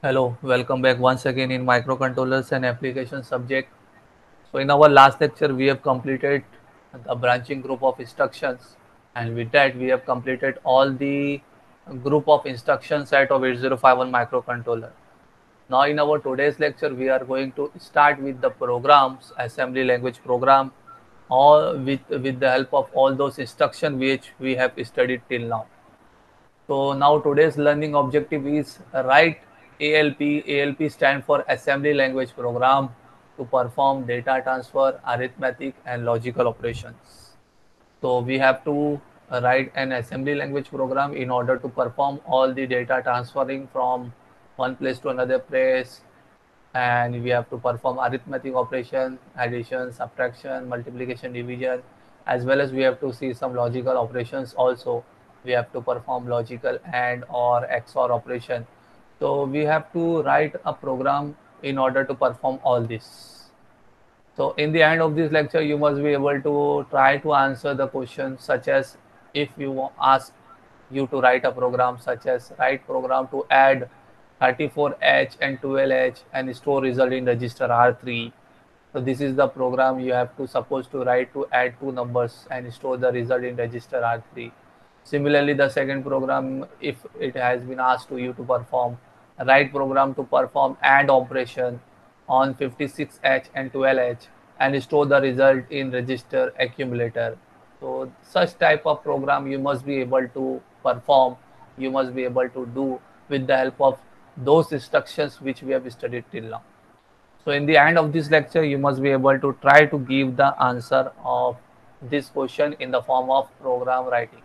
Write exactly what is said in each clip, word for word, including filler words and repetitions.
Hello, welcome back once again in microcontrollers and application subject. So in our last lecture, we have completed the branching group of instructions, and with that, we have completed all the group of instruction set of eight zero five one microcontroller. Now in our today's lecture, we are going to start with the programs, assembly language program, all with, with the help of all those instruction which we have studied till now. So now today's learning objective is write A L P. A L P stand for Assembly Language Program to perform data transfer, arithmetic and logical operations. So we have to write an assembly language program in order to perform all the data transferring from one place to another place, and we have to perform arithmetic operation, addition, subtraction, multiplication, division, as well as we have to see some logical operations also. We have to perform logical and or X O R operation. So we have to write a program in order to perform all this. So in the end of this lecture, you must be able to try to answer the questions such as, if you ask you to write a program such as write program to add thirty-four H and twelve H and store result in register R three. So this is the program you have to suppose to write to add two numbers and store the result in register R three. Similarly, the second program, if it has been asked to you to perform write program to perform AND operation on fifty-six H and twelve H and store the result in register accumulator. So such type of program you must be able to perform, you must be able to do with the help of those instructions which we have studied till now. So in the end of this lecture, you must be able to try to give the answer of this question in the form of program writing.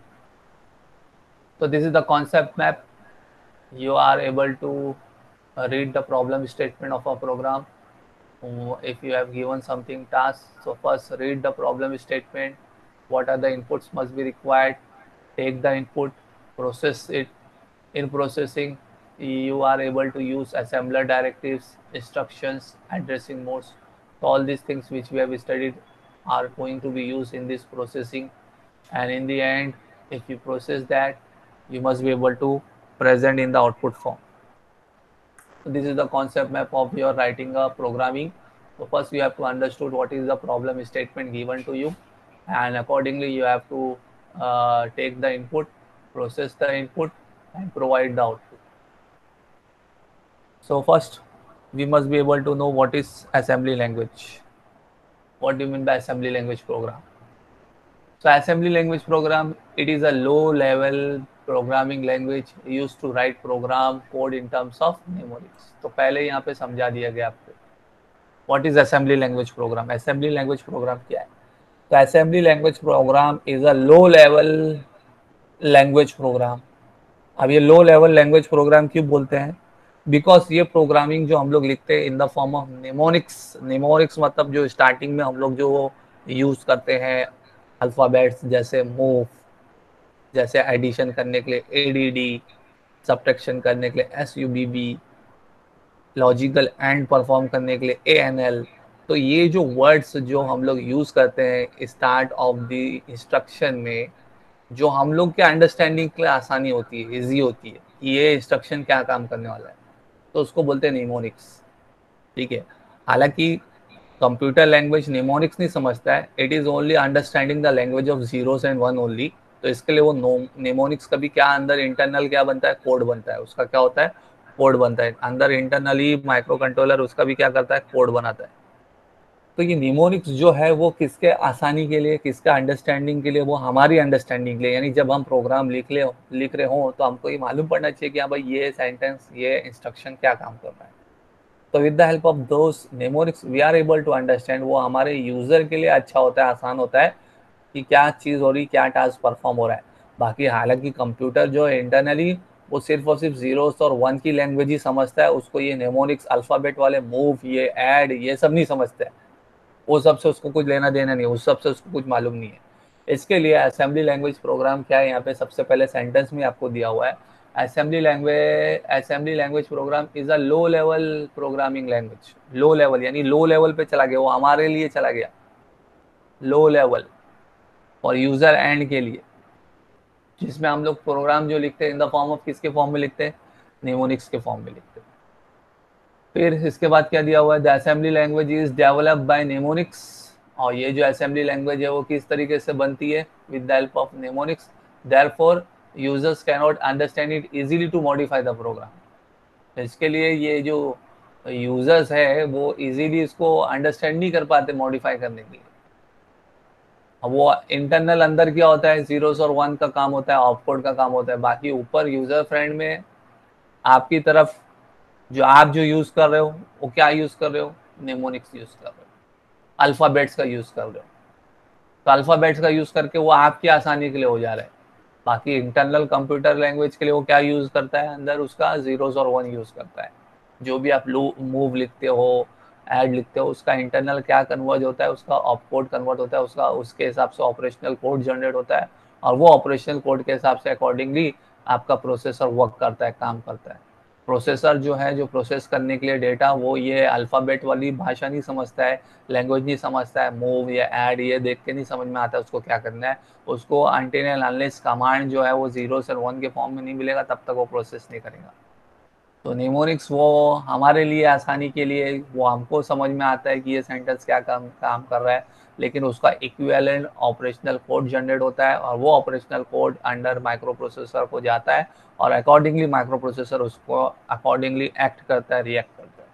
So this is the concept map. You are able to uh, read the problem statement of a program. Uh, if you have given something task, so first read the problem statement. What are the inputs must be required? Take the input, process it. In processing, you are able to use assembler directives, instructions, addressing modes. So all these things which we have studied are going to be used in this processing. And in the end, if you process that, you must be able to present in the output form. So this is the concept map of your writing a programming. So first you have to understood what is the problem statement given to you, and accordingly you have to uh, take the input, process the input and provide the output. So first we must be able to know what is assembly language. What do you mean by assembly language program? So assembly language program, it is a low level programming language used to write program code in terms of memories. तो पहले यहाँ पे समझा दिया गया आपको what is assembly language program. Assembly language program क्या है? तो assembly language program is a low level language program. अब ये लो लेवल लैंग्वेज प्रोग्राम क्यों बोलते हैं? बिकॉज ये प्रोग्रामिंग जो हम लोग लिखते हैं in the form of mnemonics. Mnemonics मतलब जो स्टार्टिंग में हम लोग जो यूज करते हैं अल्फाबेट्स, जैसे मूव, जैसे एडिशन करने के लिए एडीडी, सब्ट्रैक्शन करने के लिए एसयूबीबी, लॉजिकल एंड परफॉर्म करने के लिए एएनएल. तो ये जो वर्ड्स जो हम लोग यूज करते हैं स्टार्ट ऑफ द इंस्ट्रक्शन में, जो हम लोग के अंडरस्टैंडिंग के लिए आसानी होती है, इजी होती है कि ये इंस्ट्रक्शन क्या काम करने वाला है, तो उसको बोलते हैं निमोनिक्स. ठीक है. हालांकि कंप्यूटर लैंग्वेज निमोनिक्स नहीं समझता है, it is only understanding the language of zeros and one only. तो इसके लिए वो निमोनिक्स का भी क्या अंदर इंटरनल क्या बनता है, कोड बनता है. उसका क्या होता है, कोड बनता है अंदर इंटरनली. माइक्रो कंट्रोलर उसका भी क्या करता है, कोड बनाता है. तो ये निमोनिक्स जो है वो किसके आसानी के लिए, किसका अंडरस्टैंडिंग के लिए, वो हमारी अंडरस्टैंडिंग के लिए. यानी जब हम प्रोग्राम लिख ले लिख रहे हो तो हमको ये मालूम पड़ना चाहिए कि हाँ भाई ये सेंटेंस, ये इंस्ट्रक्शन क्या काम कर रहा है. तो with the help of those mnemonics we are able to understand. वो हमारे यूजर के लिए अच्छा होता है, आसान होता है कि क्या चीज़ हो रही, क्या टास्क परफॉर्म हो रहा है. बाकी हालांकि कंप्यूटर जो है इंटरनली वो सिर्फ और सिर्फ जीरोस और वन की लैंग्वेज ही समझता है. उसको ये निमोनिक्स अल्फ़ाबेट वाले मूव, ये ऐड, ये सब नहीं समझता है. वो सबसे उसको कुछ लेना देना नहीं, उस सबसे उसको कुछ मालूम नहीं है. इसके लिए असेंबली लैंग्वेज प्रोग्राम क्या है, यहाँ पे सबसे पहले सेंटेंस में आपको दिया हुआ है. Assembly language assembly language program is a low level programming language. Low level यानी लो लेवल पे चला गया, वो हमारे लिए चला गया लो लेवल और यूजर एंड के लिए, जिसमें हम लोग प्रोग्राम जो लिखते हैं इन द फॉर्म ऑफ किसके फॉर्म में लिखते हैं, निमोनिक्स के फॉर्म में लिखते हैं. फिर इसके बाद क्या दिया हुआ है, the assembly language is developed by mnemonics, और ये जो असेंबली लैंग्वेज है वो किस तरीके से बनती है, with the help of mnemonics, therefore users can not understand it easily to modify the program. इसके लिए ये जो यूजर्स है वो इजीली इसको अंडरस्टैंड नहीं कर पाते मॉडिफाई करने के लिए। अब वो इंटरनल अंदर क्या होता है, जीरोस और वन का काम होता है, ऑपकोड का काम होता है, बाकी ऊपर यूजर फ्रेंड में आपकी तरफ जो आप जो यूज कर रहे हो वो क्या यूज कर रहे हो, नेमोनिक्स यूज कर रहे हो, अल्फाबेट्स का यूज कर रहे हो। तो अल्फाबेट्स का यूज करके वो आपकी आसानी के लिए हो जा रहा है। बाकी इंटरनल कंप्यूटर लैंग्वेज के लिए वो क्या यूज करता है, अंदर उसका जीरोस और वन यूज करता है। जो भी आप मूव लिखते हो, ऐड लिखते हो, उसका इंटरनल क्या कन्वर्ट होता है, उसका ऑपकोड कन्वर्ट होता है, उसका उसके हिसाब से ऑपरेशनल कोड जनरेट होता है, और वो ऑपरेशनल कोड के हिसाब से अकॉर्डिंगली आपका प्रोसेसर वर्क करता है, काम करता है। प्रोसेसर जो है, जो प्रोसेस करने के लिए डेटा, वो ये अल्फ़ाबेट वाली भाषा नहीं समझता है, लैंग्वेज नहीं समझता है, मूव या ऐड ये देख के नहीं समझ में आता है उसको क्या करना है। उसको अनटिल एंड अनलेस कमांड जो है वो जीरो से वन के फॉर्म में नहीं मिलेगा तब तक वो प्रोसेस नहीं करेगा। तो निमोनिक्स वो हमारे लिए आसानी के लिए, वो हमको समझ में आता है कि ये सेंटेंस क्या काम काम कर रहा है, लेकिन उसका इक्विवेलेंट ऑपरेशनल कोड जनरेट होता है, और वो operational code under microprocessor को जाता है, और अकॉर्डिंगली माइक्रो प्रोसेसर उसको अकॉर्डिंगली एक्ट करता है, रिएक्ट करता है।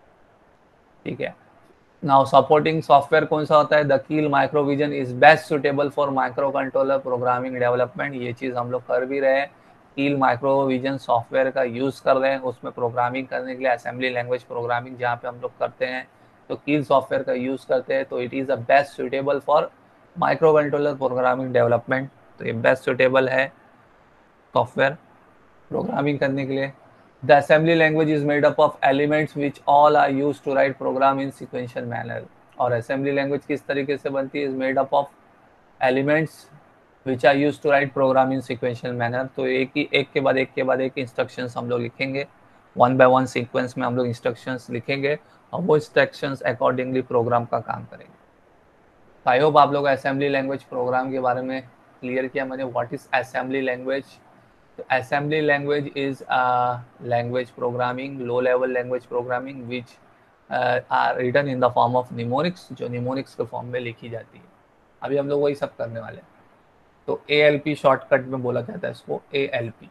ठीक है। नाउ सपोर्टिंग सॉफ्टवेयर कौन सा होता है, the Keil MicroVision is best suitable for microcontroller programming development. ये चीज़ हम लोग कर भी रहे हैं, कील माइक्रोविजन सॉफ्टवेयर का यूज़ कर रहे हैं उसमें प्रोग्रामिंग करने के लिए, असेंबली लैंग्वेज प्रोग्रामिंग जहाँ पे हम लोग करते हैं तो कील सॉफ्टवेयर का यूज़ करते हैं। तो it is a best suitable for microcontroller programming development. तो ये बेस्ट सुटेबल है सॉफ्टवेयर प्रोग्रामिंग करने के लिए। The assembly language is made up of elements which all are use to write program in sequential manner. और assembly language किस तरीके से बनती है, is made up of elements which are use to write program in sequential manner. तो एक ही एक के बाद एक के बाद एक इंस्ट्रक्शंस हम लोग लिखेंगे, वन बाय वन सीक्वेंस में हम लोग इंस्ट्रक्शंस लिखेंगे, और वो इंस्ट्रक्शंस अकॉर्डिंगली प्रोग्राम का काम करेंगे। आई होप आप लोग असेंबली लैंग्वेज प्रोग्राम के बारे में क्लियर किया मैंने, what is assembly language. Assembly language is a language programming, low level language programming which uh, are written in the form of mnemonics, जो mnemonics के फॉर्म में लिखी जाती है। अभी हम लोग वही सब करने वाले हैं। तो A L P शॉर्टकट में बोला जाता है इसको, A L P।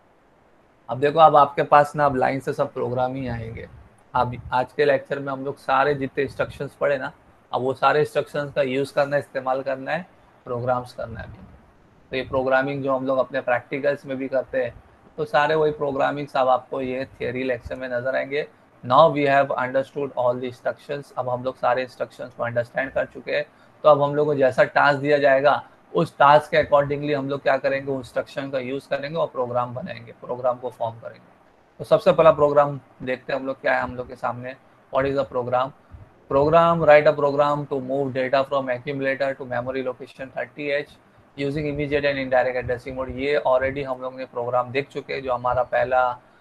अब देखो, अब आपके पास ना अब लाइन से सब प्रोग्राम ही आएंगे। अब आज के लेक्चर में हम लोग सारे जितने इंस्ट्रक्शंस पढ़े ना, अब वो सारे इंस्ट्रक्शंस का यूज़ करना है, इस्तेमाल करना है, प्रोग्राम्स करना है। तो ये प्रोग्रामिंग जो हम लोग अपने प्रैक्टिकल्स में भी करते हैं, तो सारे वही प्रोग्रामिंग सब आपको ये थियरी लेक्चर में नजर आएंगे। Now we have understood all the instructions. अब हम लोग सारे इंस्ट्रक्शंस को अंडरस्टैंड कर चुके हैं। तो अब हम लोग को जैसा टास्क दिया जाएगा उस टास्क के अकॉर्डिंगली हम लोग क्या करेंगे, उस इंस्ट्रक्शन का यूज़ करेंगे और प्रोग्राम बनाएंगे, प्रोग्राम को फॉर्म करेंगे। तो सबसे पहला प्रोग्राम देखते हैं हम लोग क्या है हम लोग के सामने। What is a program. Program, write a program to move data from accumulator to memory location thirty H using immediate and indirect addressing mode. ये ऑलरेडी हम लोग ने प्रोग्राम देख चुके हैं, जो हमारा पहला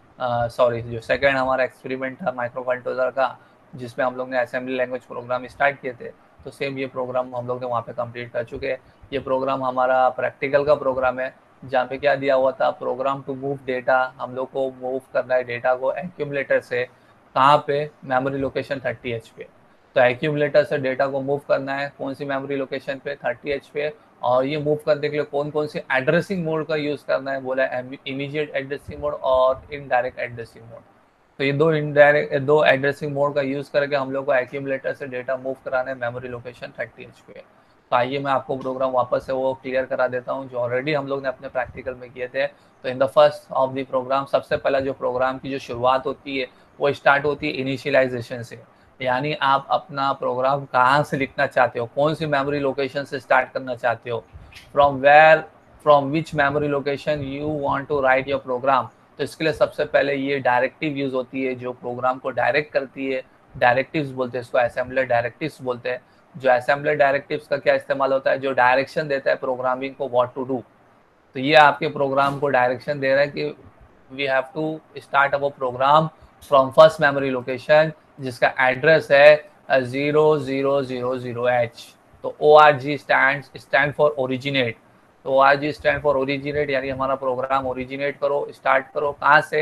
सॉरी uh, जो सेकंड हमारा एक्सपेरिमेंट था माइक्रो कंट्रोलर का, जिसमें हम लोग ने असेंबली लैंग्वेज प्रोग्राम स्टार्ट किए थे। तो सेम ये प्रोग्राम हम लोग ने वहाँ पे कंप्लीट कर चुके हैं। ये प्रोग्राम हमारा प्रैक्टिकल का प्रोग्राम है, जहाँ पे क्या दिया हुआ था, प्रोग्राम टू मूव डेटा। हम लोग को मूव करना है डेटा को एक्यूमुलेटर से, कहाँ पे, मेमोरी लोकेशन थर्टी एच पे। तो एक्यूमुलेटर से डेटा को मूव करना है कौन सी मेमोरी लोकेशन पे, थर्टी एच पे। और ये मूव करने के लिए कौन कौन सी एड्रेसिंग मोड का यूज़ करना है, बोला इमीडिएट एड्रेसिंग मोड और इनडायरेक्ट एड्रेसिंग मोड। तो ये दो इनडायरेक्ट दो एड्रेसिंग मोड का यूज़ करके हम लोग को एक्यूमुलेटर से डेटा मूव कराना है मेमोरी लोकेशन थर्टी एच पे। तो आइए मैं आपको प्रोग्राम वापस से वो क्लियर करा देता हूँ जो ऑलरेडी हम लोग ने अपने प्रैक्टिकल में किए थे। तो in the first of the program, सबसे पहला जो प्रोग्राम की जो शुरुआत होती है वो स्टार्ट होती है इनिशियलाइजेशन से, यानी आप अपना प्रोग्राम कहाँ से लिखना चाहते हो, कौन सी मेमोरी लोकेशन से स्टार्ट करना चाहते हो, from where from which memory location you want to write your program. तो इसके लिए सबसे पहले ये डायरेक्टिव यूज होती है जो प्रोग्राम को डायरेक्ट करती है, डायरेक्टिव्स बोलते हैं इसको, असेंबलर डायरेक्टिव्स बोलते हैं। जो असेंबलर डायरेक्टिव्स का क्या इस्तेमाल होता है, जो डायरेक्शन देता है प्रोग्रामिंग को व्हाट टू डू। तो ये आपके प्रोग्राम को डायरेक्शन दे रहा है कि we have to start our program from first memory location जिसका एड्रेस है zero zero zero zero H. तो O R G stand stand for originate. तो O R G stand for originate, यानी हमारा प्रोग्राम ओरिजिनेट करो, start करो कहाँ से,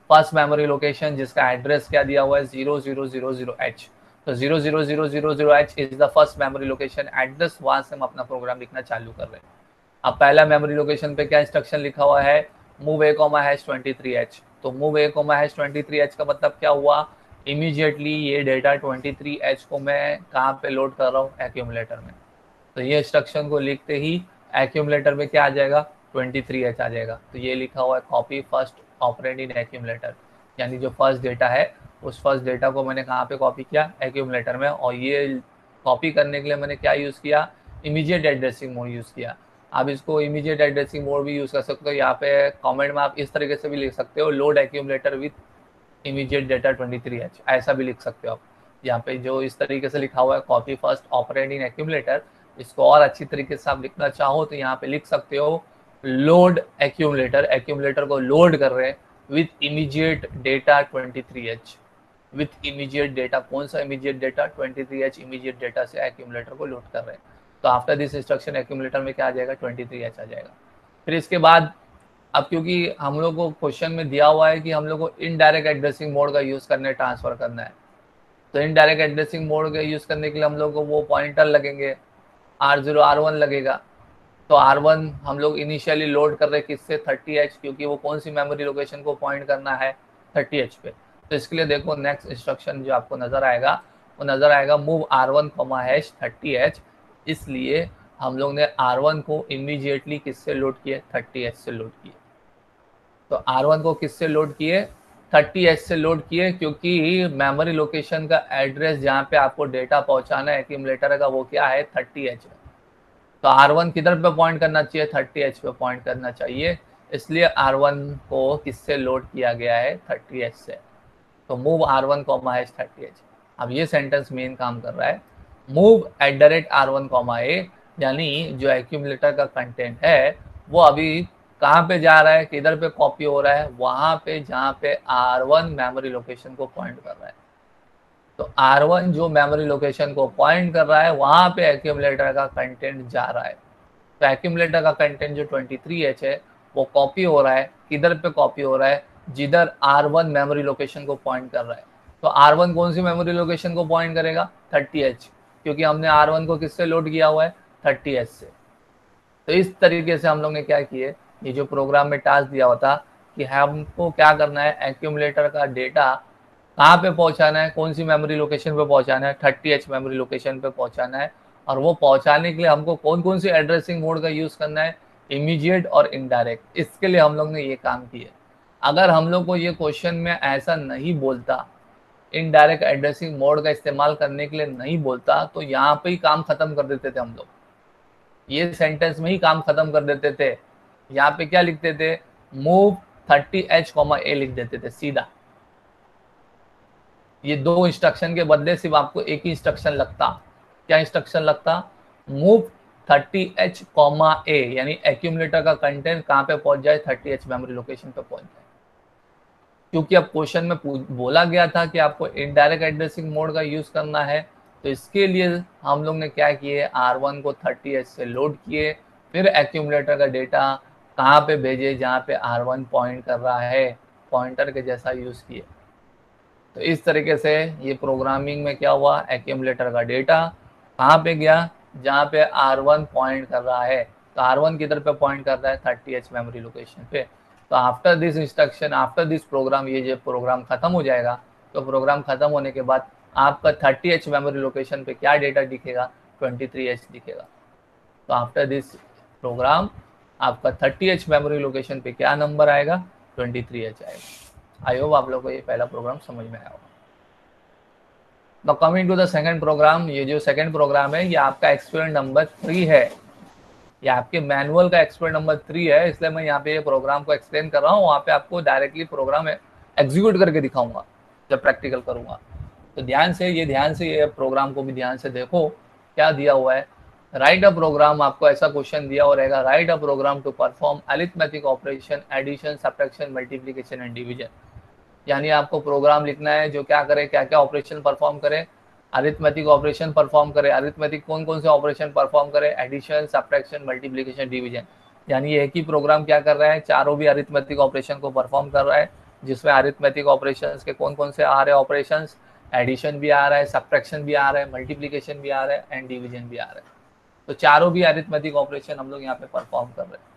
फर्स्ट मेमोरी लोकेशन जिसका एड्रेस क्या दिया हुआ है zero zero zero zero H. तो zero zero zero zero zero H is the first memory location address, वहां से हम अपना प्रोग्राम लिखना चालू कर रहे हैं। अब पहला मेमोरी लोकेशन पे क्या इंस्ट्रक्शन लिखा हुआ है, move A comma hash twenty three H. तो move A comma hash twenty three H का मतलब क्या हुआ, इमीडिएटली ये डेटा ट्वेंटी थ्री एच को मैं कहाँ पे लोड कर रहा हूँ, एक्यूमुलेटर में। तो ये इंस्ट्रक्शन को लिखते ही एक्यूमुलेटर में क्या आ जाएगा, ट्वेंटी थ्री एच आ जाएगा। तो ये लिखा हुआ है copy first operand in accumulator, यानी जो फर्स्ट डेटा है उस फर्स्ट डेटा को मैंने कहाँ पे कॉपी किया, एक्यूमुलेटर में। और ये कॉपी करने के लिए मैंने क्या यूज़ किया, इमीडिएट एड्रेसिंग मोड यूज़ किया। आप इसको इमीडिएट एड्रेसिंग मोड भी यूज़ कर सकते हो। यहाँ पे कमेंट में आप इस तरीके से भी लिख सकते हो, load accumulator with immediate data twenty three H, ऐसा भी लिख सकते हो आप। यहाँ पे जो इस तरीके से लिखा हुआ है copy first operand in accumulator, इसको और अच्छी तरीके से आप लिखना चाहो तो यहाँ पे लिख सकते हो लोड एक्यूमुलेटर, एक्यूमुलेटर को लोड कर रहे हैं with immediate data twenty three H. With immediate data, कौन सा immediate data, twenty three H immediate data से एक्यूमुलेटर को लोड कर रहे हैं। तो आफ्टर दिस इंस्ट्रक्शन एक्यूमुलेटर में क्या आ जाएगा, ट्वेंटी थ्री एच आ जाएगा। फिर इसके बाद अब क्योंकि हम लोग को क्वेश्चन में दिया हुआ है कि हम लोग को इनडायरेक्ट एड्रेसिंग मोड का यूज करने ट्रांसफर करना है, तो इनडायरेक्ट एड्रेसिंग मोड का यूज करने के लिए हम लोग को वो पॉइंटर लगेंगे, आर जीरो आर वन लगेगा। तो आर वन हम लोग इनिशियली लोड कर रहे हैं किससे, थर्टी एच, क्योंकि वो कौन सी मेमोरी लोकेशन को पॉइंट करना है, थर्टी एच पे। तो इसके लिए देखो नेक्स्ट इंस्ट्रक्शन जो आपको नजर आएगा वो नजर आएगा move R one comma hash thirty H. इसलिए हम लोग ने आर वन को इमीडिएटली किससे लोड किए, थर्टी एच से लोड किए। तो आर वन को किससे लोड किए, थर्टी एच से लोड किए, क्योंकि मेमोरी लोकेशन का एड्रेस जहाँ पे आपको डेटा पहुंचाना है एक्यूमुलेटर का वो क्या है, थर्टी एच है। तो आर वन किधर पे पॉइंट करना चाहिए, थर्टी एच पे पॉइंट करना चाहिए, इसलिए आर वन को किससे लोड किया गया है, थर्टी एच से। तो move R one comma hash thirty H. अब ये सेंटेंस मेन काम कर रहा है, move at the rate R one comma A, यानी जो एक्यूमुलेटर का कंटेंट है वो अभी कहाँ पे जा रहा है, किधर पे कॉपी हो रहा है, वहां पे जहाँ पे आर वन मेमोरी लोकेशन को पॉइंट कर रहा है। तो आर वन जो मेमोरी लोकेशन को पॉइंट कर रहा है वहां पे एक्यूमुलेटर का कंटेंट जा रहा है। तो एक्यूमुलेटर का कंटेंट जो ट्वेंटी थ्री एच है वो कॉपी हो रहा है, किधर पे कॉपी हो रहा है, जिधर आर वन मेमोरी लोकेशन को पॉइंट कर रहा है। तो आर वन कौन सी मेमोरी लोकेशन को पॉइंट करेगा, थर्टी एच, क्योंकि हमने आर वन को किससे लोड किया हुआ है, थर्टी एच से। तो इस तरीके से हम लोग ने क्या किए, ये जो प्रोग्राम में टास्क दिया हुआ था कि हमको क्या करना है, एक्यूमुलेटर का डेटा कहाँ पे पहुंचाना है, कौन सी मेमोरी लोकेशन पे पहुंचाना है, थर्टी एच मेमोरी लोकेशन पे पहुंचाना है। और वो पहुंचाने के लिए हमको कौन कौन सी एड्रेसिंग मोड का यूज करना है, इमीडिएट और इनडायरेक्ट, इसके लिए हम लोग ने ये काम किया। अगर हम लोग को ये क्वेश्चन में ऐसा नहीं बोलता, इनडायरेक्ट एड्रेसिंग मोड का इस्तेमाल करने के लिए नहीं बोलता, तो यहाँ पे ही काम खत्म कर देते थे हम लोग, ये सेंटेंस में ही काम खत्म कर देते थे। यहाँ पे क्या लिखते थे, move thirty H comma A लिख देते थे सीधा। ये दो इंस्ट्रक्शन के बदले सिर्फ आपको एक ही इंस्ट्रक्शन लगता, क्या इंस्ट्रक्शन लगता, move thirty H comma A, यानी एक्यूमुलेटर का कंटेंट कहाँ पे पहुंच जाए, थर्टी एच मेमोरी लोकेशन पे पहुंच जाए। क्योंकि अब क्वेश्चन में बोला गया था कि आपको इनडायरेक्ट एड्रेसिंग मोड का यूज करना है, तो इसके लिए हम लोग ने क्या किए, आर वन को थर्टी एच से लोड किए, फिर एक्यूमुलेटर का डेटा कहाँ पे भेजे, जहाँ पे आर वन पॉइंट कर रहा है, पॉइंटर के जैसा यूज किए। तो इस तरीके से ये प्रोग्रामिंग में क्या हुआ, एक्यूमुलेटर का डेटा कहाँ पे गया, जहाँ पे आर वन पॉइंट कर रहा है। तो आर वन किधर पे पॉइंट कर रहा है, थर्टी एच मेमोरी लोकेशन पे। तो after this instruction, after this program, ये जो प्रोग्राम खत्म हो जाएगा, तो प्रोग्राम खत्म होने के बाद आपका थर्टी एच मेमोरी लोकेशन पे क्या डेटा दिखेगा, ट्वेंटी थ्री एच दिखेगा। तो आफ्टर दिस प्रोग्राम आपका थर्टी एच मेमोरी लोकेशन पे क्या नंबर आएगा, ट्वेंटी थ्री एच आएगा। आई होप आप लोगों को ये पहला प्रोग्राम समझ में आया होगा। Now coming to the second program, ये जो सेकंड प्रोग्राम है ये आपका एक्सपेरिमेंट नंबर थ्री है, ये आपके मैनुअल का एक्सपेरिमेंट नंबर थ्री है, इसलिए मैं यहाँ पे ये प्रोग्राम को एक्सप्लेन कर रहा हूँ। वहाँ पे आपको डायरेक्टली प्रोग्राम एग्जीक्यूट करके दिखाऊंगा जब प्रैक्टिकल करूंगा। तो ध्यान से ये ध्यान से ये प्रोग्राम को भी ध्यान से देखो क्या दिया हुआ है। राइट अ प्रोग्राम, आपको ऐसा क्वेश्चन दिया हुआ रहेगा, write a program to perform arithmetic operation, addition, subtraction, multiplication and division. यानी आपको प्रोग्राम लिखना है जो क्या करे, क्या क्या ऑपरेशन परफॉर्म करे, अरिथमेटिक ऑपरेशन परफॉर्म करे। अरिथमेटिक कौन कौन से ऑपरेशन परफॉर्म करे, एडिशन, सब्ट्रैक्शन, मल्टीप्लिकेशन, डिवीजन। यानी एक ही प्रोग्राम क्या कर रहा है, चारों भी अरिथमेटिक ऑपरेशन को परफॉर्म कर रहा है। जिसमें अरिथमेटिक ऑपरेशंस के कौन कौन से आ रहे हैं ऑपरेशंस, एडिशन भी आ रहा है, सब्ट्रैक्शन भी आ रहा है, मल्टीप्लिकेशन भी आ रहा है एंड डिवीजन भी आ रहा है। तो चारों भी अरिथमेटिक ऑपरेशन हम लोग यहाँ पे परफॉर्म कर रहे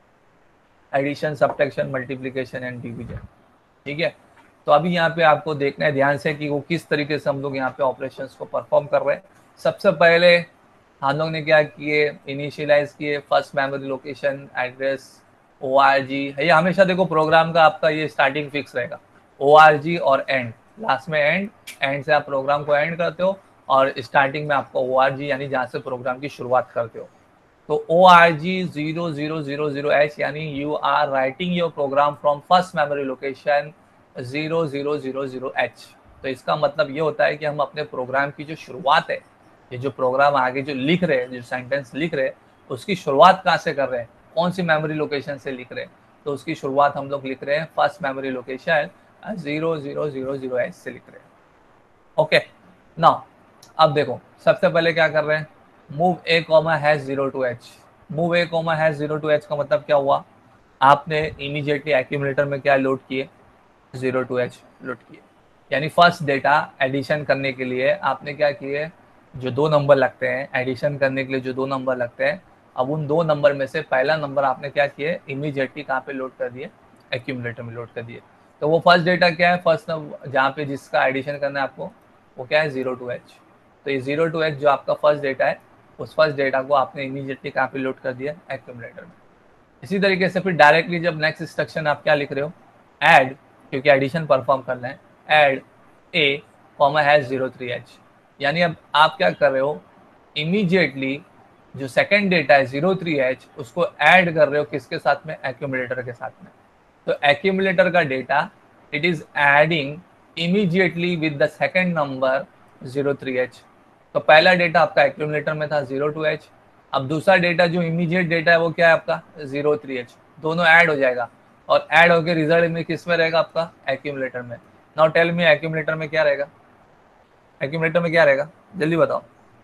हैं, addition, subtraction, multiplication and division. ठीक है, तो अभी यहाँ पे आपको देखना है ध्यान से कि वो किस तरीके से हम लोग यहाँ पे ऑपरेशंस को परफॉर्म कर रहे हैं। सबसे पहले हम लोग ने क्या किए, इनिशियलाइज किए first memory location, address, O R G. ये हमेशा देखो प्रोग्राम का आपका ये स्टार्टिंग फिक्स रहेगा, ओ आर जी और एंड, लास्ट में एंड, एंड से आप प्रोग्राम को एंड करते हो और स्टार्टिंग में आपको ओ आर जी यानी जहाँ से प्रोग्राम की शुरुआत करते हो। तो O R G zero zero zero zero H यानी you are writing your program from first memory location zero zero zero zero H. तो इसका मतलब ये होता है कि हम अपने प्रोग्राम की जो शुरुआत है, ये जो प्रोग्राम आगे जो लिख रहे हैं, जो सेंटेंस लिख रहे हैं, उसकी शुरुआत कहाँ से कर रहे हैं, कौन सी मेमोरी लोकेशन से लिख रहे हैं। तो उसकी शुरुआत हम लोग लिख रहे हैं first memory location zero zero zero zero H से लिख रहे हैं। ओके, नाउ अब देखो सबसे पहले क्या कर रहे हैं, move A comma hash zero two H. Move A comma hash zero two H का मतलब क्या हुआ, आपने इमीडिएटली एक्यूमुलेटर में क्या लोड किए, जीरो टू एच लोड किए। यानी फर्स्ट डेटा एडिशन करने के लिए आपने क्या किए, जो दो नंबर लगते हैं एडिशन करने के लिए, जो दो नंबर लगते हैं, अब उन दो नंबर में से पहला नंबर आपने क्या किए, इमीडिएटली कहाँ पे लोड कर दिए, एक्यूमुलेटर में लोड कर दिए। तो वो फर्स्ट डेटा क्या है, फर्स्ट जहाँ पे जिसका एडिशन करना है आपको, वो क्या है, जीरो टू एच। तो ये जीरो टू एच जो आपका फर्स्ट डेटा है, उस फर्स्ट डेटा को आपने इमीडिएटली कहाँ पे लोड कर दिया, एक्यूमुलेटर में। इसी तरीके से फिर डायरेक्टली जब नेक्स्ट इंस्ट्रक्शन आप क्या लिख रहे हो, ऐड, क्योंकि एडिशन परफॉर्म करना है, add A comma hash zero three H. यानी अब आप क्या कर रहे हो, इमीडिएटली जो सेकंड डेटा है जीरो थ्री एच, उसको ऐड कर रहे हो किसके साथ में, एक्यूमुलेटर के साथ में। तो एक्यूमुलेटर का data it is adding immediately with the second number zero three H. तो पहला डेटा आपका एक्यूमुलेटर में था जीरो टू एच, अब दूसरा डेटा जो इमीडिएट डेटा है वो क्या है आपका जीरो थ्री एच। दोनों ऐड हो जाएगा और ऐड होकर रिजल्ट में किस में रहेगा, आपका एक्यूमुलेटर में। नाउ टेल मी एक्यूमुलेटर में क्या रहेगा, एक्यूमुलेटर में क्या रहेगा, जल्दी बताओ।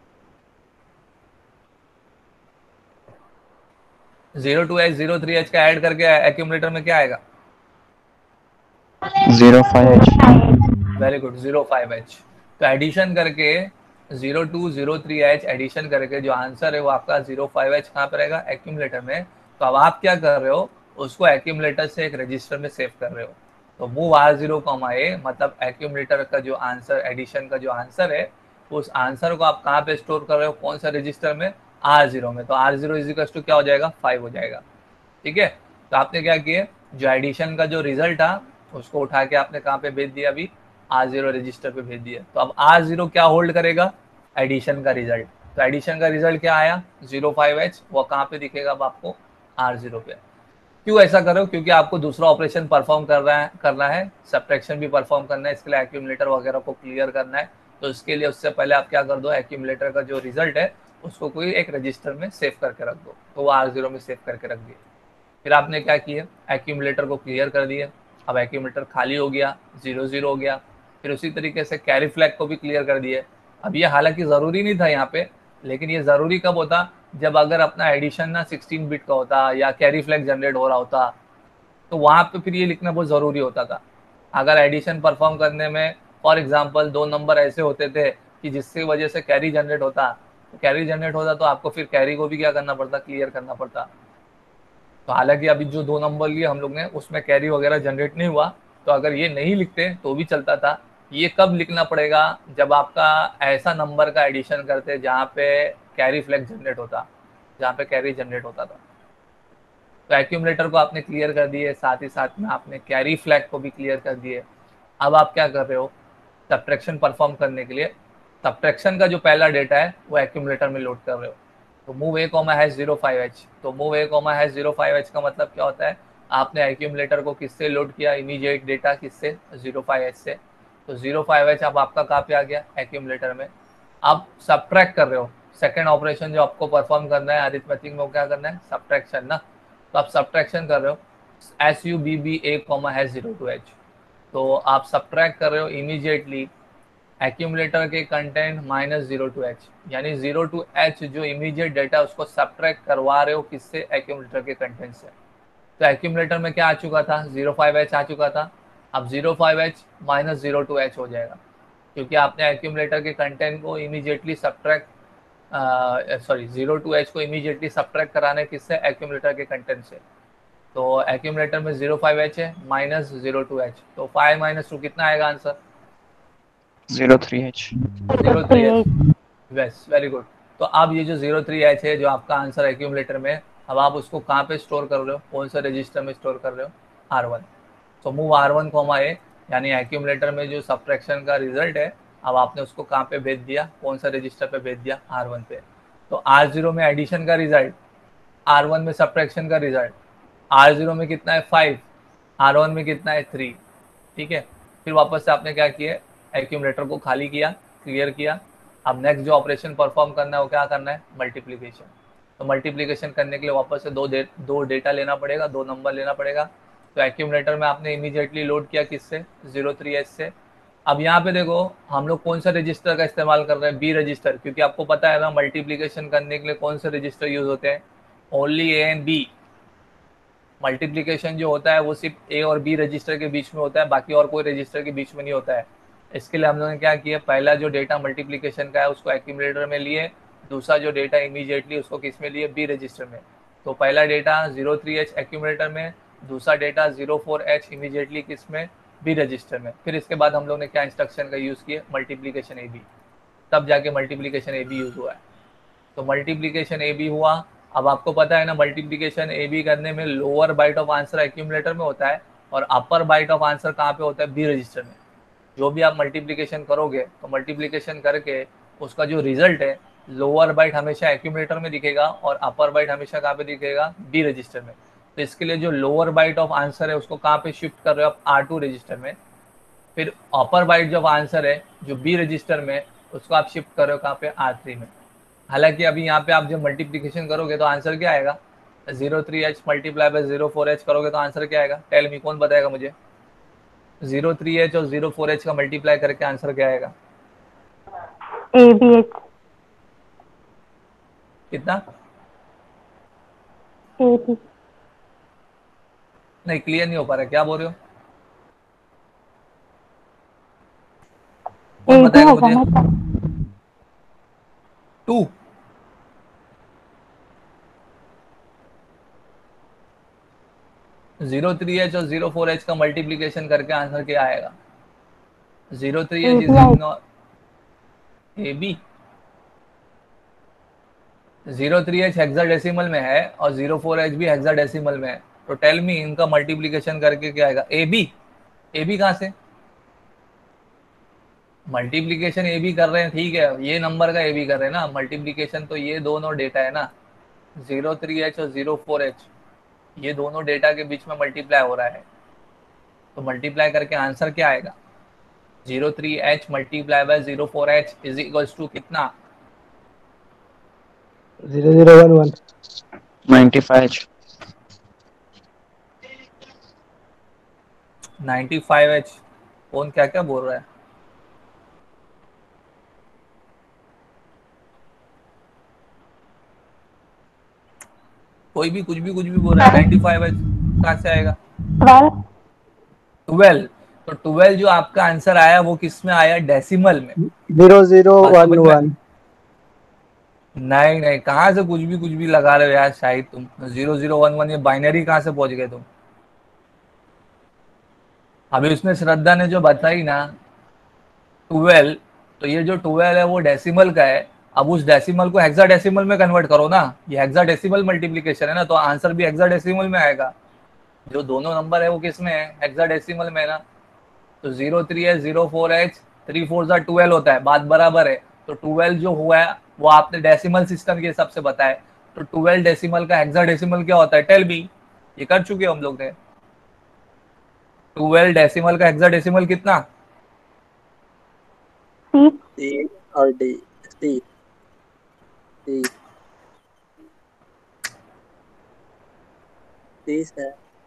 Zero two H zero three H का ऐड करके एक्यूमुलेटर में क्या आएगा, zero five H. Very good, zero five H. तो एडिशन करके zero two zero three H addition करके जो आंसर है वो आपका जीरो फाइव एच कहाँ पर रहेगा, एक्यूमुलेटर में। तो अब आप क्या कर रहे हो, उसको एक्यूमुलेटर से एक रजिस्टर में सेव कर रहे हो। तो move R zero comma A मतलब एक्यूमुलेटर का जो आंसर, एडिशन का जो आंसर है, उस आंसर को आप कहाँ पे स्टोर कर रहे हो, कौन सा रजिस्टर में, आर जीरो में। तो आर जीरो इजिकल टू क्या हो जाएगा, फाइव हो जाएगा। ठीक है, तो आपने क्या किया, जो एडिशन का जो रिजल्ट था उसको उठा के आपने कहाँ पे भेज दिया, अभी आर जीरो रजिस्टर पे भेज दिया। तो अब आर जीरो क्या होल्ड करेगा, एडिशन का रिजल्ट। तो एडिशन का रिजल्ट क्या आया, जीरो फाइव एच, वो कहाँ पे दिखेगा अब आपको, आर जीरो पे। क्यों ऐसा करो, क्योंकि आपको दूसरा ऑपरेशन परफॉर्म कर रहा है करना है सब्ट्रैक्शन भी परफॉर्म करना है, इसके लिए एक्यूमुलेटर वगैरह को क्लियर करना है। तो इसके लिए उससे पहले आप क्या कर दो, एक्यूमुलेटर का जो रिजल्ट है उसको कोई एक रजिस्टर में सेव करके रख दो। तो वो आर जीरो में सेव करके रख दिए। फिर आपने क्या किया, एक्यूमुलेटर को क्लियर कर दिया, अब एक्यूमुलेटर खाली हो गया, जीरो जीरो हो गया। फिर उसी तरीके से कैरी फ्लैग को भी क्लियर कर दिए। अब ये हालांकि ज़रूरी नहीं था यहाँ पे, लेकिन ये ज़रूरी कब होता, जब अगर अपना एडिशन ना सिक्सटीन बिट का होता या कैरी फ्लैग जनरेट हो रहा होता, तो वहाँ पे फिर ये लिखना बहुत ज़रूरी होता था। अगर एडिशन परफॉर्म करने में फॉर एग्जांपल दो नंबर ऐसे होते थे कि जिसकी वजह से कैरी जनरेट होता, तो कैरी जनरेट होता तो आपको फिर कैरी को भी क्या करना पड़ता, क्लियर करना पड़ता। तो हालांकि अभी जो दो नंबर लिए हम लोग ने उसमें कैरी वगैरह जनरेट नहीं हुआ, तो अगर ये नहीं लिखते तो भी चलता था। ये कब लिखना पड़ेगा, जब आपका ऐसा नंबर का एडिशन करते जहाँ पे कैरी फ्लैग जनरेट होता, जहाँ पे कैरी जनरेट होता था। तो एक्यूमुलेटर को आपने क्लियर कर दिए, साथ ही साथ में आपने कैरी फ्लैग को भी क्लियर कर दिए। अब आप क्या कर रहे हो, सब्ट्रैक्शन परफॉर्म करने के लिए सब्ट्रैक्शन का जो पहला डेटा है वो एक्यूमुलेटर में लोड कर रहे हो। तो move A comma hash zero five H. तो move A comma hash zero five H का मतलब क्या होता है, आपने एक्यूमुलेटर को किससे लोड किया, इमीडिएट डेटा किससे, जीरो फाइव एच से। तो जीरो फाइव एच अब आपका कहाँ पे आ गया, एक्यूमुलेटर में। आप सब्ट्रैक्ट कर रहे हो, सेकेंड ऑपरेशन जो आपको परफॉर्म करना है अरिथमेटिक में, वो क्या करना है, सब्ट्रैक्शन ना। तो आप सब्ट्रैक्शन कर रहे हो, S U B B A comma hash zero two H. तो आप सब्ट्रैक्ट कर रहे हो इमीडिएटली एक्यूमुलेटर के content minus zero two H, यानी जीरो टू एच जो इमीडिएट डेटा उसको सब्ट्रैक्ट करवा रहे हो किससे, एक्यूमुलेटर के कंटेंट से। तो एक्यूमुलेटर में क्या आ चुका था, जीरो फाइव एच आ चुका था। अब zero five H minus zero two H हो जाएगा, क्योंकि आपने एक्यूमुलेटर के कंटेंट को immediately subtract sorry zero two H को इमीडिएटली सब्ट्रैक्ट कराना किससे, एक्यूमुलेटर के कंटेंट से। तो एक्यूमुलेटर में जीरो फाइव एच है माइनस जीरो टू एच, तो फाइव माइनस टू कितना आएगा answer, zero three H. Zero three H. वेस वेरी गुड। तो अब ये जो जीरो थ्री एच है जो आपका आंसर एक्यूमुलेटर में, अब आप उसको कहाँ पे स्टोर कर रहे हो, कौन सा रजिस्टर में स्टोर कर रहे हो, आर वन। तो move R one comma A, यानी एक्यूमुलेटर में जो सब्ट्रैक्शन का रिजल्ट है, अब आपने उसको कहाँ पे भेज दिया, कौन सा रजिस्टर पे भेज दिया, आर वन पे। तो आर जीरो में एडिशन का रिजल्ट, आर वन में सब्ट्रैक्शन का रिजल्ट, आर जीरो में कितना है फाइव, आर वन में कितना है थ्री। ठीक है, फिर वापस से आपने क्या किया, एक्यूमुलेटर को खाली किया, क्लियर किया। अब नेक्स्ट जो ऑपरेशन परफॉर्म करना है वो क्या करना है, मल्टीप्लीकेशन। तो मल्टीप्लीकेशन करने के लिए वापस से दो डे, दो डेटा लेना पड़ेगा, दो नंबर लेना पड़ेगा। तो एक्यूमुलेटर में आपने इमीडिएटली लोड किया किससे, जीरो थ्री एच से। अब यहाँ पे देखो हम लोग कौन सा रजिस्टर का इस्तेमाल कर रहे हैं, बी रजिस्टर, क्योंकि आपको पता है ना मल्टीप्लीकेशन करने के लिए कौन से रजिस्टर यूज होते हैं, only A and B. Multiplication जो होता है वो सिर्फ ए और बी रजिस्टर के बीच में होता है, बाकी और कोई रजिस्टर के बीच में नहीं होता है। इसके लिए हम लोगों ने क्या किया, पहला जो डेटा मल्टीप्लीकेशन का है उसको एक्यूमुलेटर में लिए, दूसरा जो डेटा इमीडिएटली उसको किस में लिए, बी रजिस्टर में। तो पहला data zero three H accumulator में, दूसरा data zero four H immediately किस में, बी रजिस्टर में। फिर इसके बाद हम लोग ने क्या इंस्ट्रक्शन का यूज़ किया, मल्टीप्लीकेशन ए बी, तब जाके मल्टीप्लीकेशन ए बी यूज़ हुआ है। तो मल्टीप्लीकेशन ए बी हुआ। अब आपको पता है ना मल्टीप्लीकेशन ए बी करने में lower byte of answer accumulator में होता है और अपर बाइट ऑफ आंसर कहाँ पे होता है, बी रजिस्टर में। जो भी आप मल्टीप्लीकेशन करोगे तो मल्टीप्लीकेशन करके उसका जो रिजल्ट है लोअर बाइट हमेशा एक्यूमुलेटर में दिखेगा और अपर बाइट हमेशा कहाँ पे दिखेगा, बी रजिस्टर में। तो इसके लिए जो लोअर बाइट ऑफ आंसर है उसको कहाँ पे शिफ्ट कर रहे हो आप, आर टू रजिस्टर में। फिर अपर बाइट जो आंसर है जो बी रजिस्टर में, उसको आप शिफ्ट कर रहे हो कहाँ पे, आर थ्री में। हालांकि अभी यहाँ पे आप जब मल्टीप्लीकेशन करोगे तो आंसर क्या आएगा, zero three H multiply by zero four H करोगे तो आंसर क्या आएगा, टेल मी, कौन बताएगा मुझे, जीरो थ्री एच और जीरो फोर एच का मल्टीप्लाई करके आंसर क्या आएगा, ए बी एच। कितना, ए बी। नहीं क्लियर नहीं हो पा रहा, क्या बोल रहे हो, कौन बताएगा मुझे, टू। जीरो थ्री एच और जीरो फोर एच का मल्टीप्लीकेशन करके आंसर क्या आएगा, zero three H is not a B, zero three H hexadecimal में है और जीरो फोर एच भी हेक्साडेसिमल में है। तो टेल मी इनका मल्टीप्लीकेशन करके क्या आएगा, ए बी। ए बी कहाँ से, मल्टीप्लीकेशन ए बी कर रहे हैं, ठीक है, ये नंबर का ए बी कर रहे हैं ना, मल्टीप्लीकेशन तो ये दोनों डेटा है ना, जीरो थ्री एच और जीरो फोर एच, ये दोनों डेटा के बीच में मल्टीप्लाई हो रहा है। तो मल्टीप्लाई करके आंसर क्या आएगा, zero three H multiply by zero four H is equals to कितना, zero zero one one ninety five H. Ninety five H. कौन क्या क्या बोल रहा है, कोई भी कुछ भी कुछ भी बोल रहा है, नाइन्टी फाइव एच कहाँ से आएगा, ट्वेल्व। तो ट्वेल्व जो आपका आंसर आया वो किस में आया, डेसिमल में, जीरो जीरो वन वन। नहीं नहीं, कहाँ से कुछ भी कुछ भी लगा रहे हो यार, शायद तुम जीरो जीरो वन वन ये बाइनरी कहाँ से पहुंच गए तुम। अभी उसने श्रद्धा ने जो बताई ना ट्वेल्व, तो ये जो ट्वेल्व है वो डेसिमल का है। अब उस डेसिमल को हेक्साडेसिमल में कन्वर्ट करो ना, ये हेक्साडेसिमल मल्टीप्लिकेशन है ना, तो आंसर भी हेक्साडेसिमल में आएगा। जो दोनों नंबर है वो किस में है, हेक्साडेसिमल में ना। तो zero three H zero four H three four सा ट्वेल्व होता है, बात बराबर है। तो ट्वेल्व जो हुआ है वो आपने डेसिमल सिस्टम के हिसाब से बताया, तो ट्वेल्व डेसिमल का हेक्साडेसिमल क्या होता है, टेल बी। ये कर चुके हम लोग ने, ट्वेल्व डेसिमल का हेक्साडेसिमल कितना, सी और डी, सी सी सी है,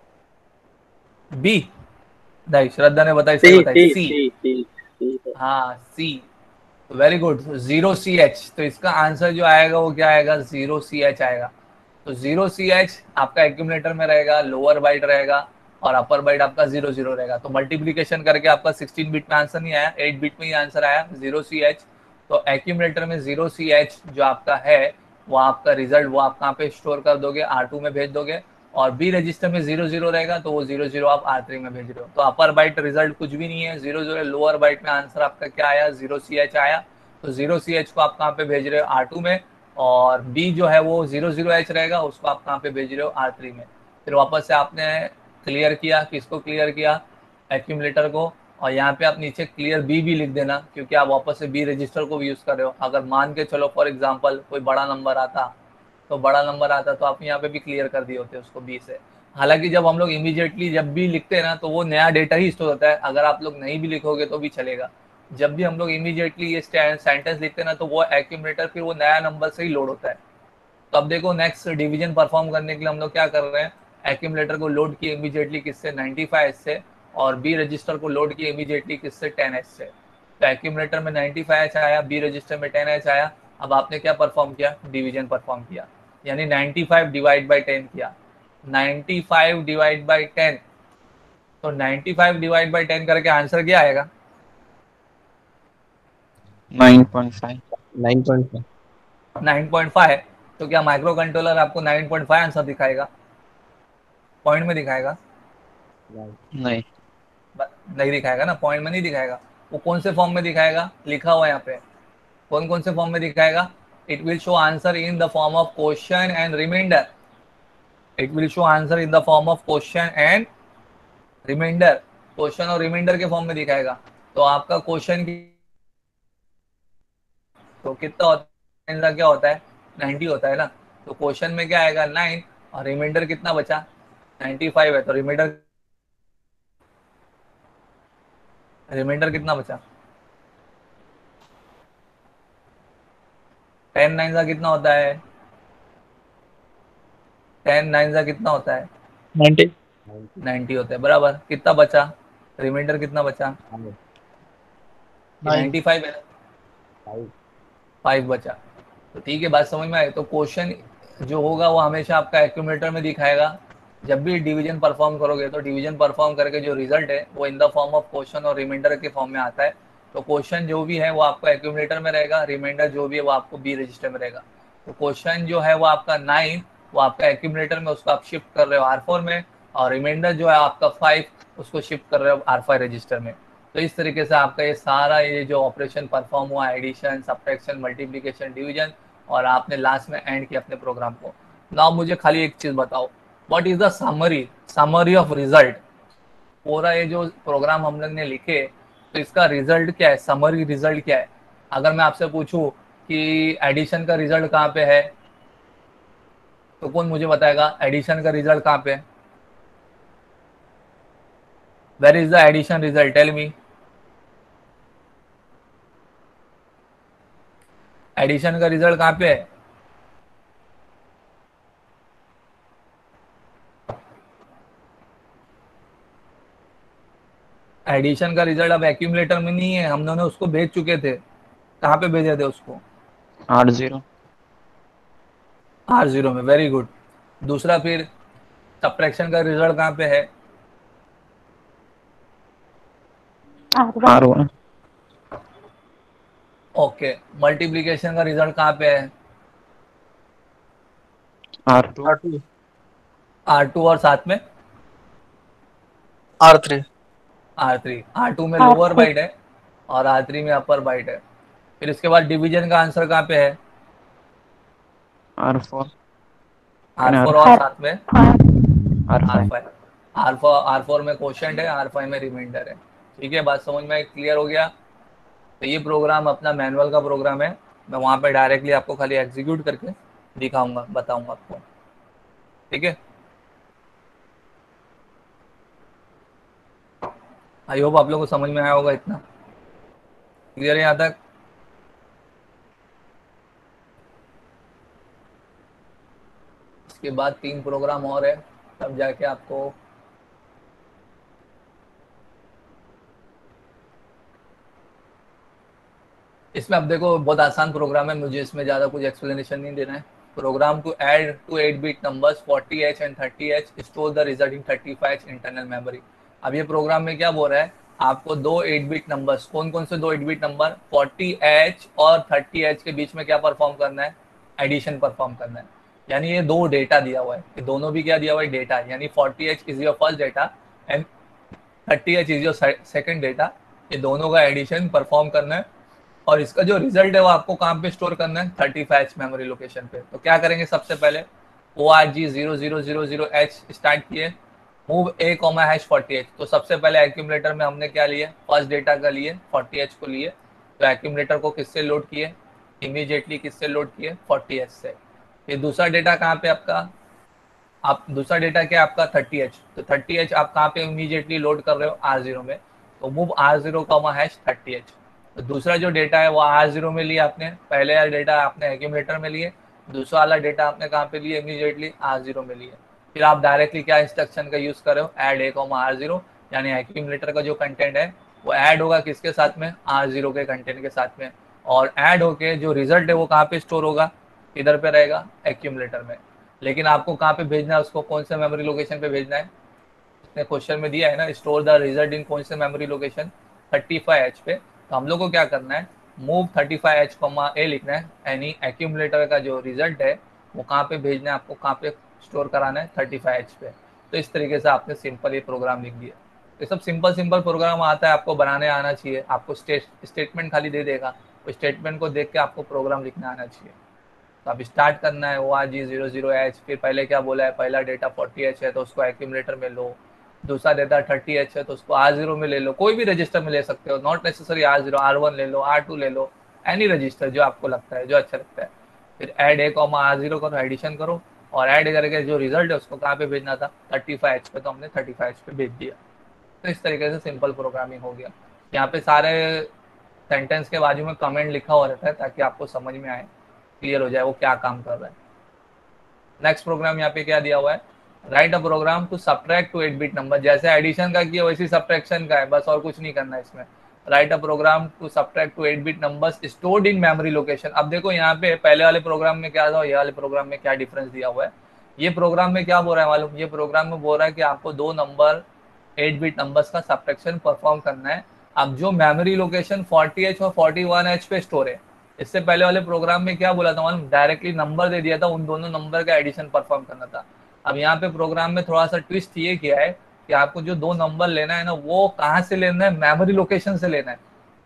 बी नहीं, श्रद्धा ने बताई, सही बताई, सी सी सी सी है। हाँ C, very good, zero C H. तो इसका आंसर जो आएगा वो क्या आएगा, जीरो सी एच आएगा। तो जीरो सी एच आपका एक्यूमुलेटर में रहेगा, लोअर बाइट रहेगा, और अपर बाइट आपका जीरो जीरो रहेगा। तो मल्टीप्लीकेशन करके आपका सिक्सटीन बिट में आंसर नहीं आया, एट बिट में ही आंसर आया जीरो सी एच। तो एक्यूमुलेटर में जीरो सी एच जो आपका है वो आपका रिजल्ट वो आप कहाँ पे स्टोर कर दोगे, आर टू में भेज दोगे। और बी रजिस्टर में जीरो जीरो रहेगा तो वो जीरो जीरो आप आर थ्री में भेज रहे हो। तो अपर बाइट रिजल्ट कुछ भी नहीं है, जीरो जीरो। लोअर बाइट में आंसर आपका क्या आया, जीरो सी एच आया। तो जीरो सी एच को आप कहाँ पे भेज रहे हो, आर टू में। और बी जो है वो जीरो जीरो एच रहेगा, उसको आप कहाँ पे भेज रहे हो, आर थ्री में। फिर वापस से आपने क्लियर किया, किसको क्लियर किया, एक्यूमुलेटर को। और यहाँ पे आप नीचे क्लियर बी भी लिख देना, क्योंकि आप वापस से बी रजिस्टर को भी यूज कर रहे हो। अगर मान के चलो फॉर एग्जांपल कोई बड़ा नंबर आता तो बड़ा नंबर आता तो आप यहाँ पे भी क्लियर कर दिए होते उसको बी से। हालांकि जब हम लोग इमीडिएटली जब भी लिखते हैं ना तो वो नया डेटा ही स्टोर होता है, अगर आप लोग नहीं भी लिखोगे तो भी चलेगा। जब भी हम लोग इमीडिएटली ये सेंटेंस लिखते हैं ना तो वो एक्यूमुलेटर फिर वो नया नंबर से ही लोड होता है। तो अब देखो नेक्स्ट डिवीजन परफॉर्म करने के लिए हम लोग क्या कर रहे हैं, एक्यूमुलेटर को लोड किए इमीडिएटली किससे, नाइंटी फाइव एच से। और बी रजिस्टर को लोड किए इमीडिएटली किससे, टेन एच से। तो एक्यूमुलेटर में नाइंटी फाइव एच आया, बी रजिस्टर में टेन एच आया। अब आपने क्या परफॉर्म किया, डिवीजन परफॉर्म किया, यानी ninety five divide by ten किया। Ninety five divide by ten, तो ninety five divide by ten करके आंसर क्या आएगा, nine point five. Nine point five. Nine point five. तो क्या माइक्रो कंट्रोलर आपको नाइन पॉइंट फाइव आंसर दिखाएगा, point में दिखाएगा, नहीं। नहीं दिखाएगा ना, पॉइंट में नहीं दिखाएगा। वो कौन से फॉर्म में दिखाएगा, लिखा हुआ है यहाँ पे, कौन कौन से फॉर्म में दिखाएगा, it will show answer in the form of question and reminder. It will show answer in the form of question and reminder. Question और रिमाइंडर के फॉर्म में दिखाएगा। तो आपका क्वेश्चन की तो कितना होता है, क्या होता है, नाइंटी होता है ना। तो क्वेश्चन में क्या आएगा, नाइन, और रिमाइंडर कितना बचा, नाइंटी फाइव है। तो रिमाइंडर रिमाइंडर कितना बचा, टेन नाइन का कितना होता है, टेन नाइन का कितना होता है, नाइन्टी। नाइंटी होता है, बराबर। कितना बचा, रिमाइंडर कितना बचा, नाइंटी फाइव है, फाइव बचा। तो ठीक है, बात समझ में आई। तो क्वेश्चन जो होगा वो हमेशा आपका एक्यूमुलेटर में दिखाएगा। जब भी डिवीजन परफॉर्म करोगे तो डिवीजन परफॉर्म करके जो रिजल्ट है वो in the form of question और रिमाइंडर के फॉर्म में आता है। तो क्वेश्चन जो भी है वो आपका एक्यूमुलेटर में रहेगा, रिमाइंडर जो भी है वो आपको बी रजिस्टर में रहेगा। तो क्वेश्चन जो है वो आपका नाइन, वो आपका एक्यूमुलेटर में, उसको आप शिफ्ट कर रहे हो आर फोर में। और रिमाइंडर जो है आपका फाइव, उसको शिफ्ट कर रहे हो आर फाइव रजिस्टर में। तो इस तरीके से आपका ये सारा ये जो ऑपरेशन परफॉर्म हुआ, एडिशन, सब्ट्रैक्शन, मल्टीप्लिकेशन, डिवीजन, और आपने लास्ट में एंड किया अपने प्रोग्राम को। नाउ मुझे खाली एक चीज बताओ, what is the summary, summary of result. पूरा ये जो प्रोग्राम हम लोग ने लिखे तो इसका रिजल्ट क्या है, समरी रिजल्ट क्या है। अगर मैं आपसे पूछूं कि एडिशन का रिजल्ट कहाँ पे है, तो कौन मुझे बताएगा एडिशन का रिजल्ट कहाँ पे है, where is the addition result, tell me. Addition का रिजल्ट कहाँ पे है, एडिशन का रिजल्ट अब एक्यूमुलेटर में नहीं है, हम दोनों उसको भेज चुके थे। कहाँ पे भेजे थे उसको, आर जीरो। आर जीरो में, वेरी गुड। दूसरा फिर सब्ट्रैक्शन का रिजल्ट कहाँ पे है, आर वन। ओके। मल्टीप्लिकेशन का रिजल्ट कहाँ पे है, आर टू। आर टू, और साथ में R three. R three. R two में लोअर बाइट है और आर थ्री में अपर बाइट है। फिर इसके बाद डिवीजन का आंसर कहाँ पे है, आर फोर। आर फोर, और साथ में R R five. Five. R four R four में क्वोशंट है, आर फाइव में रिमाइंडर है। ठीक है, बात समझ में क्लियर हो गया। तो ये प्रोग्राम अपना मैनुअल का प्रोग्राम है, मैं वहाँ पे डायरेक्टली आपको खाली एग्जीक्यूट करके दिखाऊंगा, बताऊंगा आपको। ठीक है, आई होप आप लोगों को समझ में आया होगा, इतना क्लियर है यहाँ तक। इसके बाद तीन प्रोग्राम और है, तब जाके आपको इसमें, अब देखो बहुत आसान प्रोग्राम है, मुझे इसमें ज़्यादा कुछ एक्सप्लेनेशन नहीं देना है। program to add two eight bit numbers forty H and thirty H, store the resulting thirty-five H internal memory. अब ये प्रोग्राम में क्या बोल रहा है, आपको दो एट बिट नंबर्स, कौन कौन से दो eight bit number, forty H और थर्टी एच के बीच में क्या परफॉर्म करना है, एडिशन परफॉर्म करना है। यानी ये दो डेटा दिया हुआ है, ये दोनों भी क्या दिया हुआ है, डेटा। यानी forty H is your first data and thirty H is your second data. ये दोनों का एडिशन परफॉर्म करना है और इसका जो रिजल्ट है वो आपको कहाँ पे स्टोर करना है, thirty five H memory location पे। तो क्या करेंगे, सबसे पहले O R G zero zero zero zero H start किए, move A comma hash forty H. तो सबसे पहले एक्यूमुलेटर में हमने क्या लिए, फर्स्ट डेटा का लिए, फोर्टी एच को लिए। तो एक्यूमुलेटर को किससे लोड किए, इमीडिएटली किससे लोड किए, फोर्टी एच से। ये दूसरा डेटा कहाँ पे आपका, आप दूसरा डेटा क्या आपका थर्टी एच। तो थर्टी एच आप कहाँ पे इमीडिएटली लोड कर रहे हो, आर जीरो में। तो move R zero comma hash thirty H. तो दूसरा जो डेटा है वो आर जीरो में लिया आपने, पहले वाला डेटा आपने एक्यूमुलेटर में लिए, दूसरा वाला डेटा आपने कहाँ पे लिए, इमीडिएटली आर जीरो में लिए। फिर आप डायरेक्टली क्या इंस्ट्रक्शन का यूज कर रहे हो, add A comma R zero, यानी एक्यूमुलेटर का जो कंटेंट है वो ऐड होगा किसके साथ में, आर जीरो के कंटेंट के साथ में। और ऐड होके जो रिजल्ट है वो कहाँ पे स्टोर होगा, इधर पे रहेगा एक्यूमुलेटर में। लेकिन आपको कहाँ पे भेजना है उसको, कौन से मेमोरी लोकेशन पे भेजना है, इसने क्वेश्चन में दिया है ना, स्टोर द रिजल्ट इन कौन से memory location, thirty five H पे। तो हम लोग को क्या करना है, move thirty five H comma A लिखना है, यानी एक्यूमुलेटर का जो रिजल्ट है वो कहाँ पे भेजना है, आपको कहाँ पे स्टोर कराना है, थर्टी फाइव एच पे। तो इस तरीके से आपने सिंपल ये प्रोग्राम लिख दिया। ये सब सिंपल सिंपल प्रोग्राम आता है, आपको बनाने आना चाहिए। आपको स्टेट स्टेटमेंट खाली दे देगा, उस स्टेटमेंट को देख के आपको प्रोग्राम लिखना आना चाहिए। तो अब स्टार्ट करना है O R G zero zero H. फिर पहले क्या बोला है, पहला डेटा फोर्टी एच है तो उसको एक्यूमुलेटर में लो, दूसरा डेटा थर्टी एच है तो उसको आर जीरो में ले लो, कोई भी रजिस्टर में ले सकते हो, not necessary R zero, R one ले लो, आर टू ले लो, एनी रजिस्टर जो आपको लगता है, जो अच्छा लगता है। फिर add A comma R zero करो, एडिशन करो और ऐड करके जो रिजल्ट है उसको कहाँ पे भेजना था, थर्टी फाइव एच पे। तो हमने थर्टी फाइव एच पे भेज दिया। तो इस तरीके से सिंपल प्रोग्रामिंग हो गया। यहाँ पे सारे सेंटेंस के बाजू में कमेंट लिखा हुआ रहता है ताकि आपको समझ में आए, क्लियर हो जाए वो क्या काम कर रहा है। नेक्स्ट प्रोग्राम यहाँ पे क्या दिया हुआ है, write a program to subtract two eight bit number. जैसे एडिशन का किया वैसे सब्ट्रैक्शन का है, बस और कुछ नहीं करना है इसमें। Write a program to subtract two eight bit numbers stored in memory location. अब देखो यहाँ पे पहले वाले प्रोग्राम में क्या था, ये वाले प्रोग्राम में क्या डिफरेंस दिया हुआ है। ये प्रोग्राम में क्या बोल रहा है मालूम, ये प्रोग्राम में बोल रहा है कि आपको दो नंबर एट बिट नंबर्स का सब्ट्रैक्शन परफॉर्म करना है। अब जो मेमोरी लोकेशन फोर्टी एच और फोर्टी वन एच पे स्टोर है, इससे पहले वाले प्रोग्राम में क्या बोला था मालूम, डायरेक्टली नंबर दे दिया था, उन दोनों नंबर का एडिशन परफॉर्म करना था। अब यहाँ पे प्रोग्राम में थोड़ा सा ट्विस्ट ये किया है कि आपको जो दो नंबर लेना है ना, वो कहाँ से लेना है, मेमोरी लोकेशन से लेना है।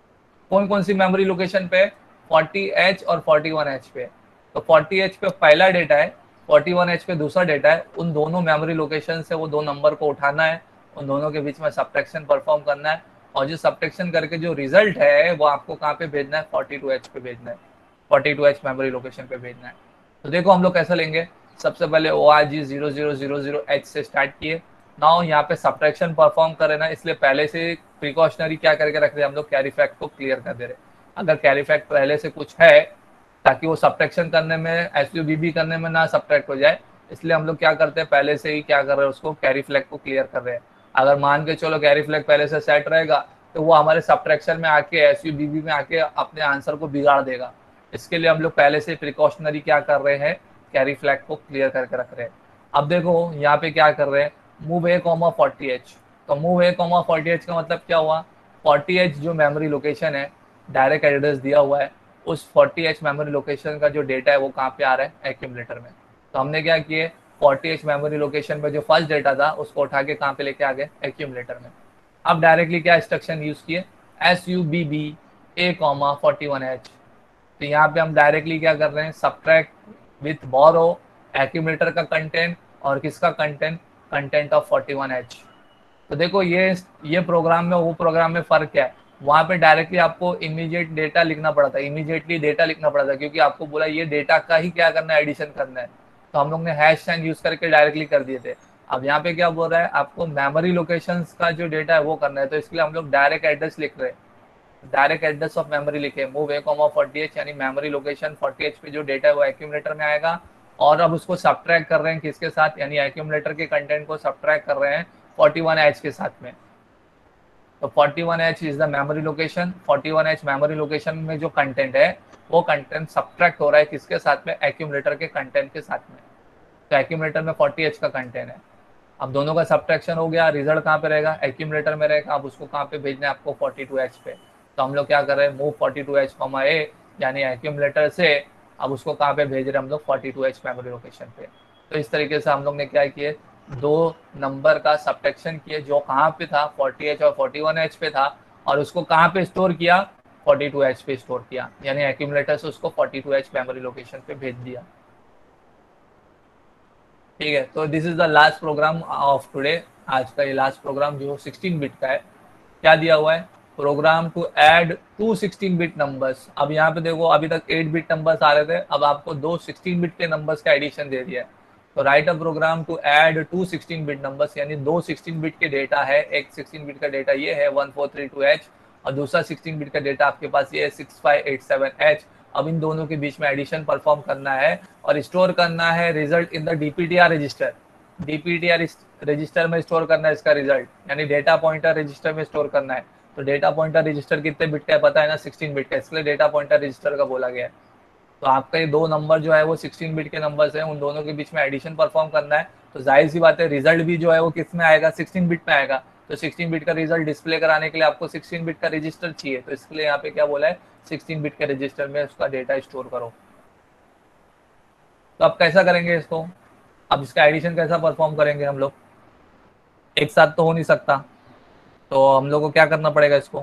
कौन कौन सी मेमोरी लोकेशन पे, फोर्टी एच और फोर्टी वन एच पे। तो फोर्टी एच पे पहला डेटा है, फोर्टी वन एच पे दूसरा डेटा है, उन दोनों मेमोरी लोकेशन से वो दो नंबर को उठाना है, उन दोनों के बीच में सब्ट्रैक्शन परफॉर्म करना है और जो सब्ट्रैक्शन करके जो रिजल्ट है वो आपको कहाँ पे भेजना है, फोर्टी टू एच पे भेजना है, forty two H memory location पे भेजना है। तो देखो हम लोग कैसे लेंगे, सबसे पहले O R G zero zero zero zero H से स्टार्ट किए। नाउ यहाँ पे सब्ट्रैक्शन परफॉर्म कर रहे ना, इसलिए पहले से प्रिकॉशनरी क्या करके रख रहे हैं हम लोग, कैरी फैक्ट को क्लियर कर दे रहे। अगर कैरी फैक्ट पहले से कुछ है ताकि वो सब्ट्रैक्शन करने में, एस यू बी बी करने में ना सब्ट्रैक्ट हो जाए, इसलिए हम लोग क्या करते हैं, पहले से ही क्या कर रहे हैं, उसको कैरी फ्लैग को क्लियर कर रहे हैं। अगर मान के चलो कैरी फ्लैग पहले से सेट रहेगा तो वो हमारे सब्ट्रैक्शन में आके, एस यू बी बी में आके अपने आंसर को बिगाड़ देगा। इसके लिए हम लोग पहले से प्रिकॉशनरी क्या कर रहे हैं, कैरी फ्लैग को क्लियर करके रख रहे हैं। अब देखो यहाँ पे क्या कर रहे हैं, move A comma forty H. तो move A comma forty H का मतलब क्या हुआ, फोर्टी एच जो मेमोरी लोकेशन है, डायरेक्ट एड्रेस दिया हुआ है, उस फोर्टी एच मेमोरी लोकेशन का जो डेटा है वो कहाँ पे आ रहा है, एक्यूमुलेटर में। तो हमने क्या किए, फोर्टी एच मेमोरी लोकेशन पे जो फर्स्ट डेटा था उसको उठा के कहाँ पे लेके आ गए, एक्यूमुलेटर में। अब डायरेक्टली क्या इंस्ट्रक्शन यूज किए, S U B B A comma forty one H. तो यहाँ पे हम डायरेक्टली क्या कर रहे हैं, सब्ट्रैक्ट विथ बोरो एक्यूमुलेटर का कंटेंट और किसका content, content of forty one H. तो देखो ये ये प्रोग्राम में वो प्रोग्राम में फर्क क्या है, वहाँ पे डायरेक्टली आपको इमीडिएट डेटा लिखना पड़ा था, इमीडिएटली डेटा लिखना पड़ा था, क्योंकि आपको बोला ये डेटा का ही क्या करना है, एडिशन करना है। तो हम लोग ने हैश साइन यूज करके डायरेक्टली कर दिए थे। अब यहाँ पे क्या बोल रहा है, आपको मेमोरी लोकेशंस का जो डेटा है वो करना है, तो इसके लिए हम लोग डायरेक्ट एड्रेस लिख रहे हैं, डायरेक्ट एड्रेस ऑफ मेमोरी लिखे, move A comma forty H, यानी मेमोरी लोकेशन फोर्टी एच पे जो डेटा है वो एक्यूमुलेटर में आएगा। और अब उसको सब्ट्रैक्ट कर रहे हैं किसके साथ, यानी एक्यूमुलेटर के कंटेंट को सब्ट्रैक्ट कर रहे हैं फोर्टी वन एच के साथ में। तो forty one H is the memory location. Forty one H memory location में जो कंटेंट है वो कंटेंट सब्ट्रैक्ट हो रहा है किसके साथ में, एक्यूमुलेटर के कंटेंट के साथ में। तो एक्यूमुलेटर में फोर्टी एच का कंटेंट है। अब दोनों का सब्ट्रैक्शन हो गया, रिजल्ट कहाँ पे रहेगा, एक्यूमुलेटर में रहेगा। अब उसको कहाँ पे भेजना है आपको, फोर्टी टू एच पे। तो हम लोग क्या कर रहे हैं, move forty two H comma A, यानी एक्यूमुलेटर से अब उसको कहाँ पे भेज रहे हैं हम लोग, forty two H memory location पे। तो इस तरीके से हम लोग ने क्या किए, दो नंबर का सब्ट्रैक्शन किए जो कहाँ पे था, फोर्टी एच और फोर्टी वन एच पे था, और उसको कहाँ पे स्टोर किया, फोर्टी टू एच पे स्टोर किया, यानी एक्यूमुलेटर से उसको forty two H memory location पे भेज दिया। ठीक है, तो this is the last program of today. आज का ये लास्ट प्रोग्राम जो सिक्सटीन बिट का है। क्या दिया हुआ है, program to add two sixteen bit numbers. अब यहाँ पे देखो, अभी तक एट बिट नंबर्स आ रहे थे, अब आपको दो सिक्सटीन बिट के नंबर्स का एडिशन दे दिया है। तो write a program to add two sixteen bit numbers, यानी दो सिक्सटीन बिट के डेटा है। एक सिक्सटीन बिट का डेटा ये है one four three two H, और दूसरा सिक्सटीन बिट का डेटा आपके पास ये है six five eight seven H. अब इन दोनों के बीच में एडिशन परफॉर्म करना है और स्टोर करना है result in the DPTR register. DPTR register में स्टोर करना है इसका रिजल्ट, यानी डेटा पॉइंटर रजिस्टर में स्टोर करना है। तो डेटा पॉइंटर रजिस्टर कितने बिट का है पता है ना, सिक्सटीन बिट का, इसलिए डेटा पॉइंटर रजिस्टर का बोला गया है। तो आपका ये दो नंबर जो है वो सिक्सटीन बिट के नंबर्स हैं, उन दोनों के बीच में एडिशन परफॉर्म करना है। तो जाहिर सी बात है रिजल्ट भी जो है वो किस में आएगा, सिक्सटीन बिट में आएगा। तो सिक्सटीन बिट का रिजल्ट डिस्प्ले कराने के लिए आपको सिक्सटीन बिट का रजिस्टर चाहिए। तो इसके लिए यहाँ पे क्या बोला है, सिक्सटीन बिट के रजिस्टर में उसका डेटा स्टोर करो। तो अब कैसा करेंगे इसको, अब इसका एडिशन कैसा परफॉर्म करेंगे हम लोग, एक साथ तो हो नहीं सकता। तो हम लोग को क्या करना पड़ेगा इसको,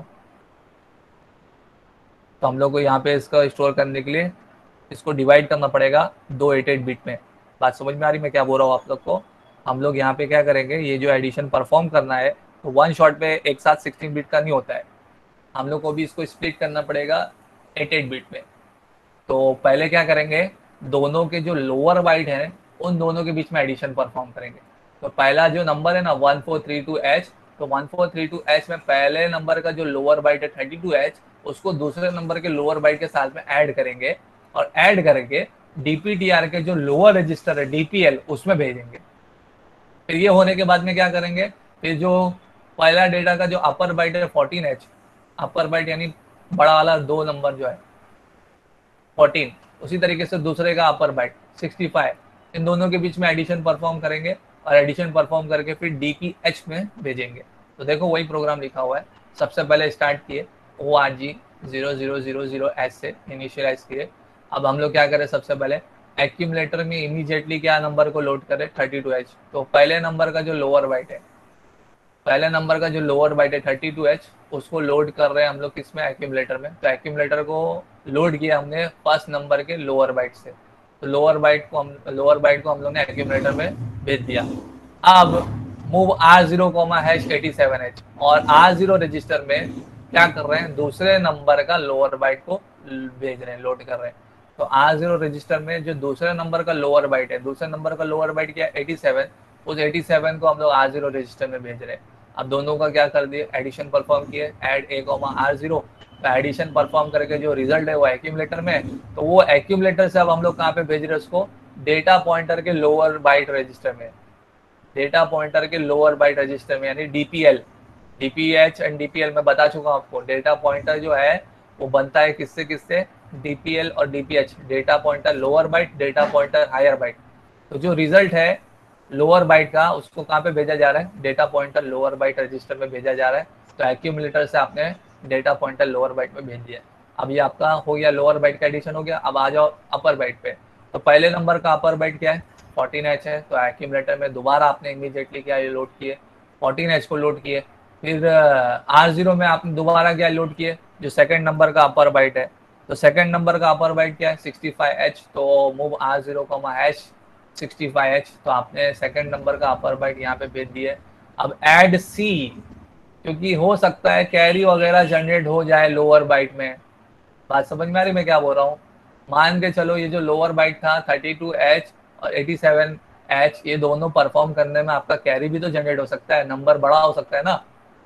तो हम लोग को यहाँ पे इसका स्टोर करने के लिए इसको डिवाइड करना पड़ेगा दो एट एट बिट में। बात समझ में आ रही मैं क्या बोल रहा हूँ आप लोग को। हम लोग यहाँ पे क्या करेंगे, ये जो एडिशन परफॉर्म करना है तो वन शॉट पे एक साथ सिक्सटीन बिट का नहीं होता है, हम लोग को भी इसको स्प्लिट करना पड़ेगा एट एट बिट में। तो पहले क्या करेंगे, दोनों के जो लोअर बाइट है उन दोनों के बीच में एडिशन परफॉर्म करेंगे। तो पहला जो नंबर है ना one four three two H, तो one four three two H में पहले नंबर का जो लोअर बाइट है थर्टी टू एच, उसको दूसरे नंबर के लोअर बाइट के साथ में ऐड करेंगे, और ऐड करके डीपीटीआर के जो लोअर रजिस्टर है डीपीएल उसमें भेजेंगे। फिर ये होने के बाद में क्या करेंगे, फिर जो पहला डेटा का जो अपर बाइट है फोर्टीन एच, अपर बाइट यानी बड़ा वाला दो नंबर जो है फोर्टीन, उसी तरीके से दूसरे का अपर बाइट सिक्सटी फाइव, इन दोनों के बीच में एडिशन परफॉर्म करेंगे और एडिशन परफॉर्म करके फिर डीपीएच में भेजेंगे। तो देखो वही प्रोग्राम लिखा हुआ है। सबसे पहले स्टार्ट किए O R G zero zero zero zero H से इनिशियलाइज किए। अब हम लोग क्या करें, सबसे पहले एक्यूमुलेटर में इमीडिएटली क्या नंबर को लोड करें, थर्टी टू एच। तो पहले नंबर का जो लोअर बाइट है, पहले नंबर का जो लोअर बाइट है थर्टी टू एच, उसको लोड कर रहे हैं हम लोग किसमें, एक्यूमुलेटर में। तो एक्यूमुलेटर को लोड किया हमने फर्स्ट नंबर के लोअर बाइट से। तो लोअर बाइट को हम लोअर बाइट को हम लोग ने एक्यूमुलेटर में भेज दिया। अब move R zero comma hash eighty seven H, और आर जीरो रजिस्टर में क्या कर रहे हैं, दूसरे नंबर का लोअर बाइट को भेज रहे हैं, लोड कर रहे हैं। तो आर जीरो रजिस्टर में जो दूसरे नंबर का लोअर बाइट है, दूसरे नंबर का लोअर बाइट क्या एटी सेवन, उस एटी सेवन को हम लोग आर जीरो रजिस्टर में भेज रहे हैं। अब दोनों का क्या कर दिए, एडिशन परफॉर्म किए, add A comma R zero. तो एडिशन परफॉर्म करके जो रिजल्ट है वो एक्यूमुलेटर में, तो वो एक्यूमुलेटर से अब हम लोग कहाँ पे भेज रहे हैं उसको, डेटा पॉइंटर के लोअर बाइट रजिस्टर में, डेटा पॉइंटर के लोअर बाइट रजिस्टर में, यानी डीपीएल। डीपीएच एंड डीपीएल मैं बता चुका हूँ आपको। डेटा पॉइंटर जो है वो बनता है किससे किससे, डीपीएल और DPH, data pointer lower byte, data pointer higher byte. तो जो रिजल्ट है लोअर बाइट का उसको कहाँ पे भेजा जा रहा है, data pointer lower byte register में भेजा जा रहा है। तो एक्यूमुलेटर से आपने डेटा पॉइंटर लोअर बाइट में भेज दिया। अब ये आपका हो गया, लोअर बाइट का एडिशन हो गया। अब आ जाओ अपर बाइट पे। तो पहले नंबर का अपर बाइट क्या है, फोर्टीन एच है। तो एक्यूमुलेटर में दोबारा आपने इमीडिएटली क्या ये लोड किए, फोर्टीन एच को लोड किए। फिर आर जीरो में आपने दोबारा क्या लोड किए, जो सेकंड नंबर का अपर बाइट है। तो सेकंड नंबर का अपर बाइट क्या है, सिक्सटी फाइव एच। तो move R zero comma hash sixty five H, तो आपने सेकंड नंबर का अपर बाइट यहाँ पे भेज दिए। अब ऐड सी, क्योंकि हो सकता है कैरी वगैरह जनरेट हो जाए लोअर बाइट में। बात समझ में आ रही मैं क्या बोल रहा हूँ। मान के चलो ये जो लोअर बाइट था थर्टी टू एच और एटी सेवन एच, ये दोनों परफॉर्म करने में आपका कैरी भी तो जनरेट हो सकता है, नंबर बड़ा हो सकता है ना,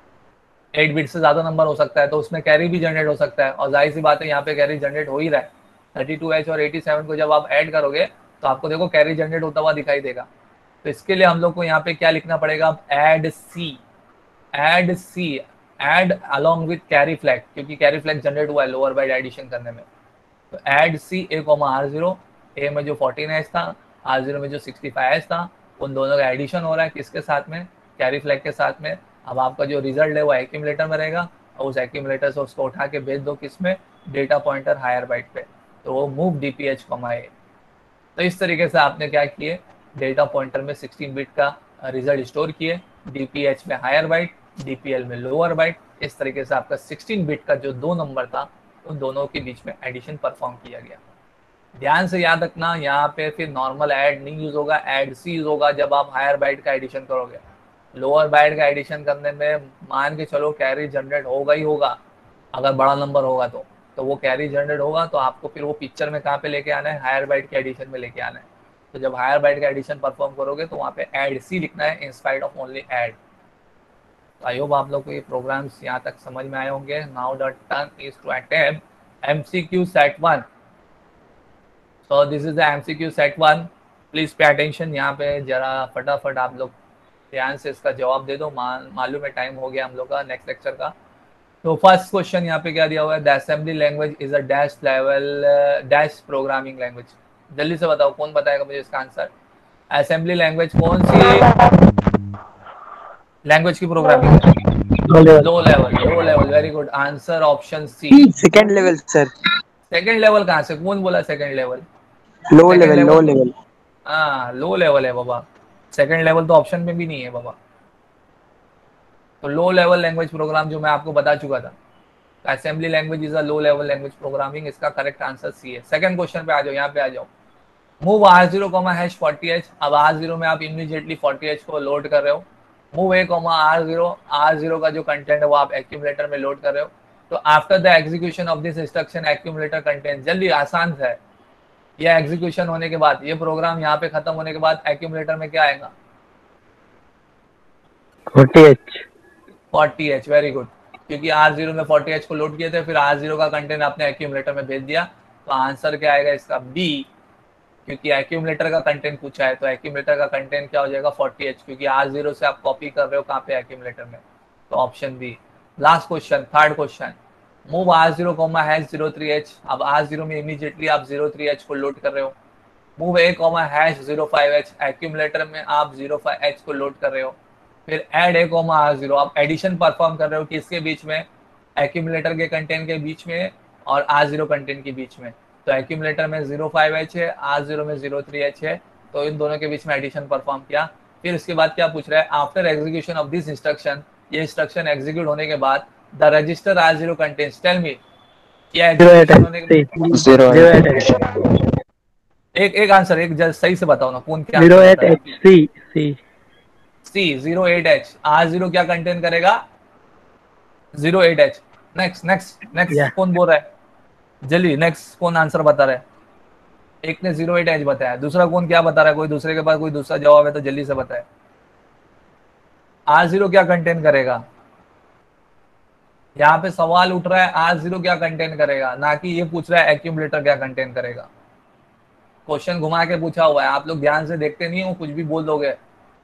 एट बिट से ज्यादा नंबर हो सकता है, तो उसमें कैरी भी जनरेट हो सकता है। और जाहिर सी बात है यहाँ पे कैरी जनरेट हो ही रहा है। थर्टी टू एच और एटी सेवन को जब आप ऐड करोगे तो आपको देखो कैरी जनरेट होता हुआ दिखाई देगा। तो इसके लिए हम लोग को यहाँ पे क्या लिखना पड़ेगा, अब add C, add C, add along with carry flag, क्योंकि कैरी फ्लैग जनरेट हुआ है लोअर बाइट एडिशन करने में। तो add C A comma R zero, A में जो फोर्टीन एच था, आर जीरो में जो सिक्सटी फाइव एच था, उन दोनों का एडिशन हो रहा है किसके साथ में, कैरी फ्लैग के साथ में। अब आपका जो रिजल्ट है वो एक्यूमुलेटर में रहेगा और उस एक्यूमुलेटर से उसको उठा के भेज दो किसमें, डेटा पॉइंटर हायर बाइट पे, तो वो मूव डीपीएच कोमा ए। तो इस तरीके से आपने क्या किए, डेटा पॉइंटर में सिक्सटीन बिट का रिजल्ट स्टोर किए, डीपीएच में हायर बाइट, डीपीएल में लोअर बाइट। इस तरीके से आपका सिक्सटीन बिट का जो दो नंबर था उन दोनों के बीच में एडिशन परफॉर्म किया गया। ध्यान से याद रखना, यहाँ पे फिर नॉर्मल ऐड नहीं यूज होगा, ऐड सी यूज होगा जब आप हायर बाइट का एडिशन करोगे। लोअर बाइट का एडिशन करने में मान के चलो कैरी जनरेट होगा ही होगा, अगर बड़ा नंबर होगा तो तो वो कैरी जनरेट होगा, तो आपको फिर वो पिक्चर में कहाँ पे लेके आना है, हायर बाइट के एडिशन में लेके आना है। तो जब हायर बाइट का एडिशन परफॉर्म करोगे तो वहाँ पे ऐड सी लिखना है in spite of only add. I hope आप लोग को ये प्रोग्राम्स यहाँ तक समझ में आए होंगे। Now the turn is to attempt MCQ set one. So this is the MCQ set one, please pay attention. यहाँ पे जरा फटाफट आप लोग ध्यान से इसका जवाब दे दो, मालूम है टाइम हो गया हम लोग का नेक्स्ट लेक्चर का। तो फर्स्ट क्वेश्चन यहाँ पे क्या दिया हुआ है, the assembly language is a dash level dash programming language. जल्दी से बताओ कौन बताएगा मुझे इसका आंसर। असेंबली लैंग्वेज कौन सी लैंग्वेज की प्रोग्रामिंग है? Low level, low level, very good answer, option C second level sir. Second level कहाँ से, कौन बोला second level? Low level, low level. हाँ लो लेवल है बाबा, सेकंड लेवल तो ऑप्शन में भी नहीं है बाबा। तो लो लेवल लैंग्वेज प्रोग्राम जो मैं आपको बता चुका था, assembly language is a low level language programming, इसका करेक्ट आंसर सी है। सेकंड क्वेश्चन पे आ जाओ, यहाँ पे आ जाओ। Move R zero comma hash forty H. अब आर जीरो में आप इमीडिएटली फोर्टी एच को लोड कर रहे हो। Move A comma R zero, R zero का जो कंटेंट है वो आप एक्यूमुलेटर में लोड कर रहे हो। तो after the execution of this instruction accumulator content, जल्दी आसान है, ये एग्जीक्यूशन होने के बाद, ये प्रोग्राम यहाँ पे खत्म होने के बाद एक्यूमुलेटर में क्या आएगा? Forty H. Forty H, very good, क्योंकि आर जीरो में फोर्टी एच को लोड किए थे, फिर आर जीरो का कंटेंट आपने एक्यूमुलेटर में भेज दिया। तो आंसर क्या आएगा इसका? बी, क्योंकि एक्यूमुलेटर का कंटेंट पूछा है, तो एक्यूमुलेटर का कंटेंट क्या हो जाएगा? फोर्टी एच, क्योंकि आर जीरो से आप कॉपी कर रहे हो कहाँ पे? एक्यूमुलेटर में। तो option B. Last question, third question, move R zero comma hash zero three H. अब आर जीरो में इमीडिएटली आप जीरो थ्री एच को लोड कर रहे हो। Move A comma hash zero five H, accumulator में आप जीरो फाइव एच को लोड कर रहे हो। फिर add A comma R zero, आप एडिशन परफॉर्म कर रहे हो किसके बीच में? एक्यूमुलेटर के कंटेंट के बीच में और आर जीरो कंटेंट के बीच में। तो एक्यूमुलेटर में जीरो फाइव एच है, आर जीरो में जीरो थ्री एच है, तो इन दोनों के बीच में एडिशन परफॉर्म किया। फिर इसके बाद क्या पूछ रहा है? After execution of this instruction, ये इंस्ट्रक्शन एग्जीक्यूट होने के बाद the register R zero contents, tell me, ये एग्जीक्यूशन होने के बाद एक एक आंसर, एक जल्द सही से बताओ ना, कौन क्या? Zero eight H C C C zero eight H. R zero क्या कंटेन करेगा? Zero eight H. Next next next कौन बोल रहा है? जल्दी नेक्स्ट कौन आंसर बता रहा है? एक ने जीरो एट एच बताया, दूसरा कौन क्या बता रहा है? कोई दूसरे के पास कोई दूसरा जवाब है तो जल्दी से बताए। आर जीरो क्या कंटेन करेगा? यहाँ पे सवाल उठ रहा है आर जीरो क्या कंटेन करेगा, ना कि ये पूछ रहा है एक्यूमुलेटर क्या कंटेन करेगा। क्वेश्चन घुमा के पूछा हुआ है, आप लोग ध्यान से देखते नहीं हो, कुछ भी बोल दोगे।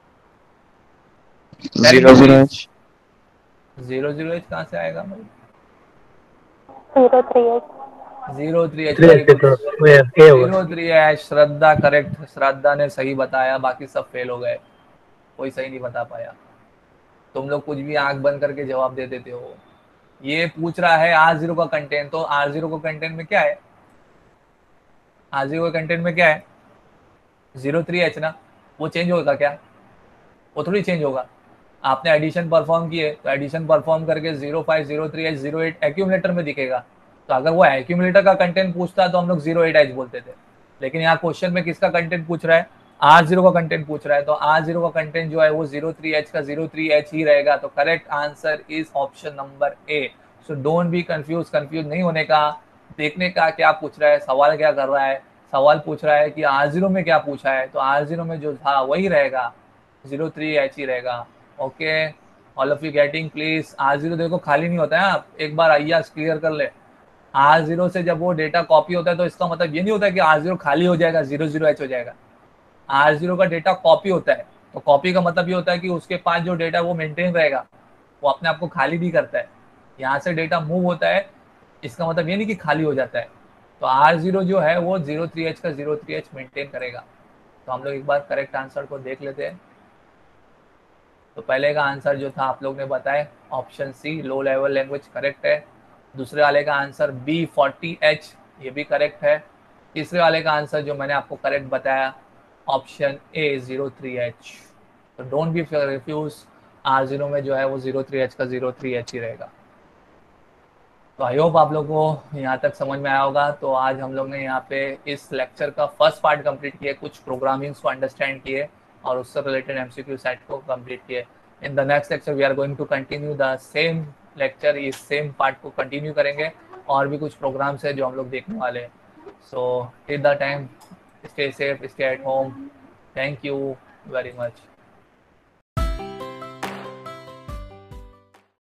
Zero zero H. Zero zero H कहाँ से आएगा भाई? Zero three H. Zero three H zero three H. Shraddha correct, Shraddha ने सही बताया, बाकी सब फेल हो गए, कोई सही नहीं बता पाया। तुम लोग कुछ भी आंख बंद करके जवाब दे देते हो। ये पूछ रहा है आर जीरो का कंटेंट, तो आर जीरो का कंटेंट में क्या है? आर जीरो का कंटेंट में क्या है? जीरो थ्री एच ना, वो चेंज होगा क्या? वो थोड़ी चेंज होगा। आपने एडिशन परफॉर्म किए तो एडिशन परफॉर्म करके zero five zero three H zero eight accumulator में दिखेगा। तो अगर वो एक्यूमुलेटर का कंटेंट पूछता तो हम लोग जीरो एट एच बोलते थे, लेकिन यहाँ क्वेश्चन में किसका कंटेंट पूछ रहा है? आर जीरो का कंटेंट पूछ रहा है, तो आर जीरो का कंटेंट जो है वो जीरो थ्री एच का जीरो थ्री एच ही रहेगा। तो correct answer is option number A. So don't be confuse, confuse नहीं होने का, देखने का क्या पूछ रहा है, सवाल क्या कर रहा है। सवाल पूछ रहा है कि आर जीरो में क्या पूछा है, तो आर जीरो में जो था वही रहेगा, जीरो थ्री एच ही रहेगा। Okay, all of you getting please. R zero देखो खाली नहीं होता है, आप एक बार आइयास क्लियर कर ले। आर जीरो से जब वो डेटा कॉपी होता है तो इसका मतलब ये नहीं होता है कि आर जीरो खाली हो जाएगा, जीरो जीरो एच हो जाएगा। आर जीरो का डेटा कॉपी होता है, तो कॉपी का मतलब ये होता है कि उसके पास जो डेटा वो मेंटेन रहेगा। वो अपने आप को खाली भी करता है। यहाँ से डेटा मूव होता है, इसका मतलब ये नहीं कि खाली हो जाता है। तो आर जीरो जो है वो जीरो थ्री एच का जीरो थ्री एच मेंटेन करेगा। तो हम लोग एक बार करेक्ट आंसर को देख लेते हैं। तो पहले का आंसर जो था आप लोग ने बताया option C low level language correct है। दूसरे वाले का आंसर बी फोर्टी एच ये भी करेक्ट है। तीसरे वाले का आंसर जो मैंने आपको करेक्ट बताया option A zero three H. तो don't be refuse, R zero में जो है वो जीरो थ्री एच का जीरो थ्री एच ही रहेगा। तो आई होप आप लोगों को यहाँ तक समझ में आया होगा। तो आज हम लोग ने यहाँ पे इस लेक्चर का फर्स्ट पार्ट कंप्लीट किया, कुछ प्रोग्रामिंग्स को अंडरस्टैंड किए और उससे रिलेटेड एमसीक्यू सेट को कंप्लीट किए। In the next lecture we are going to continue the same lecture, इस सेम पार्ट को कंटिन्यू करेंगे और भी कुछ प्रोग्राम्स है जो हम लोग देखने वाले हैं। So till the time stay safe, stay at home. Thank you very much.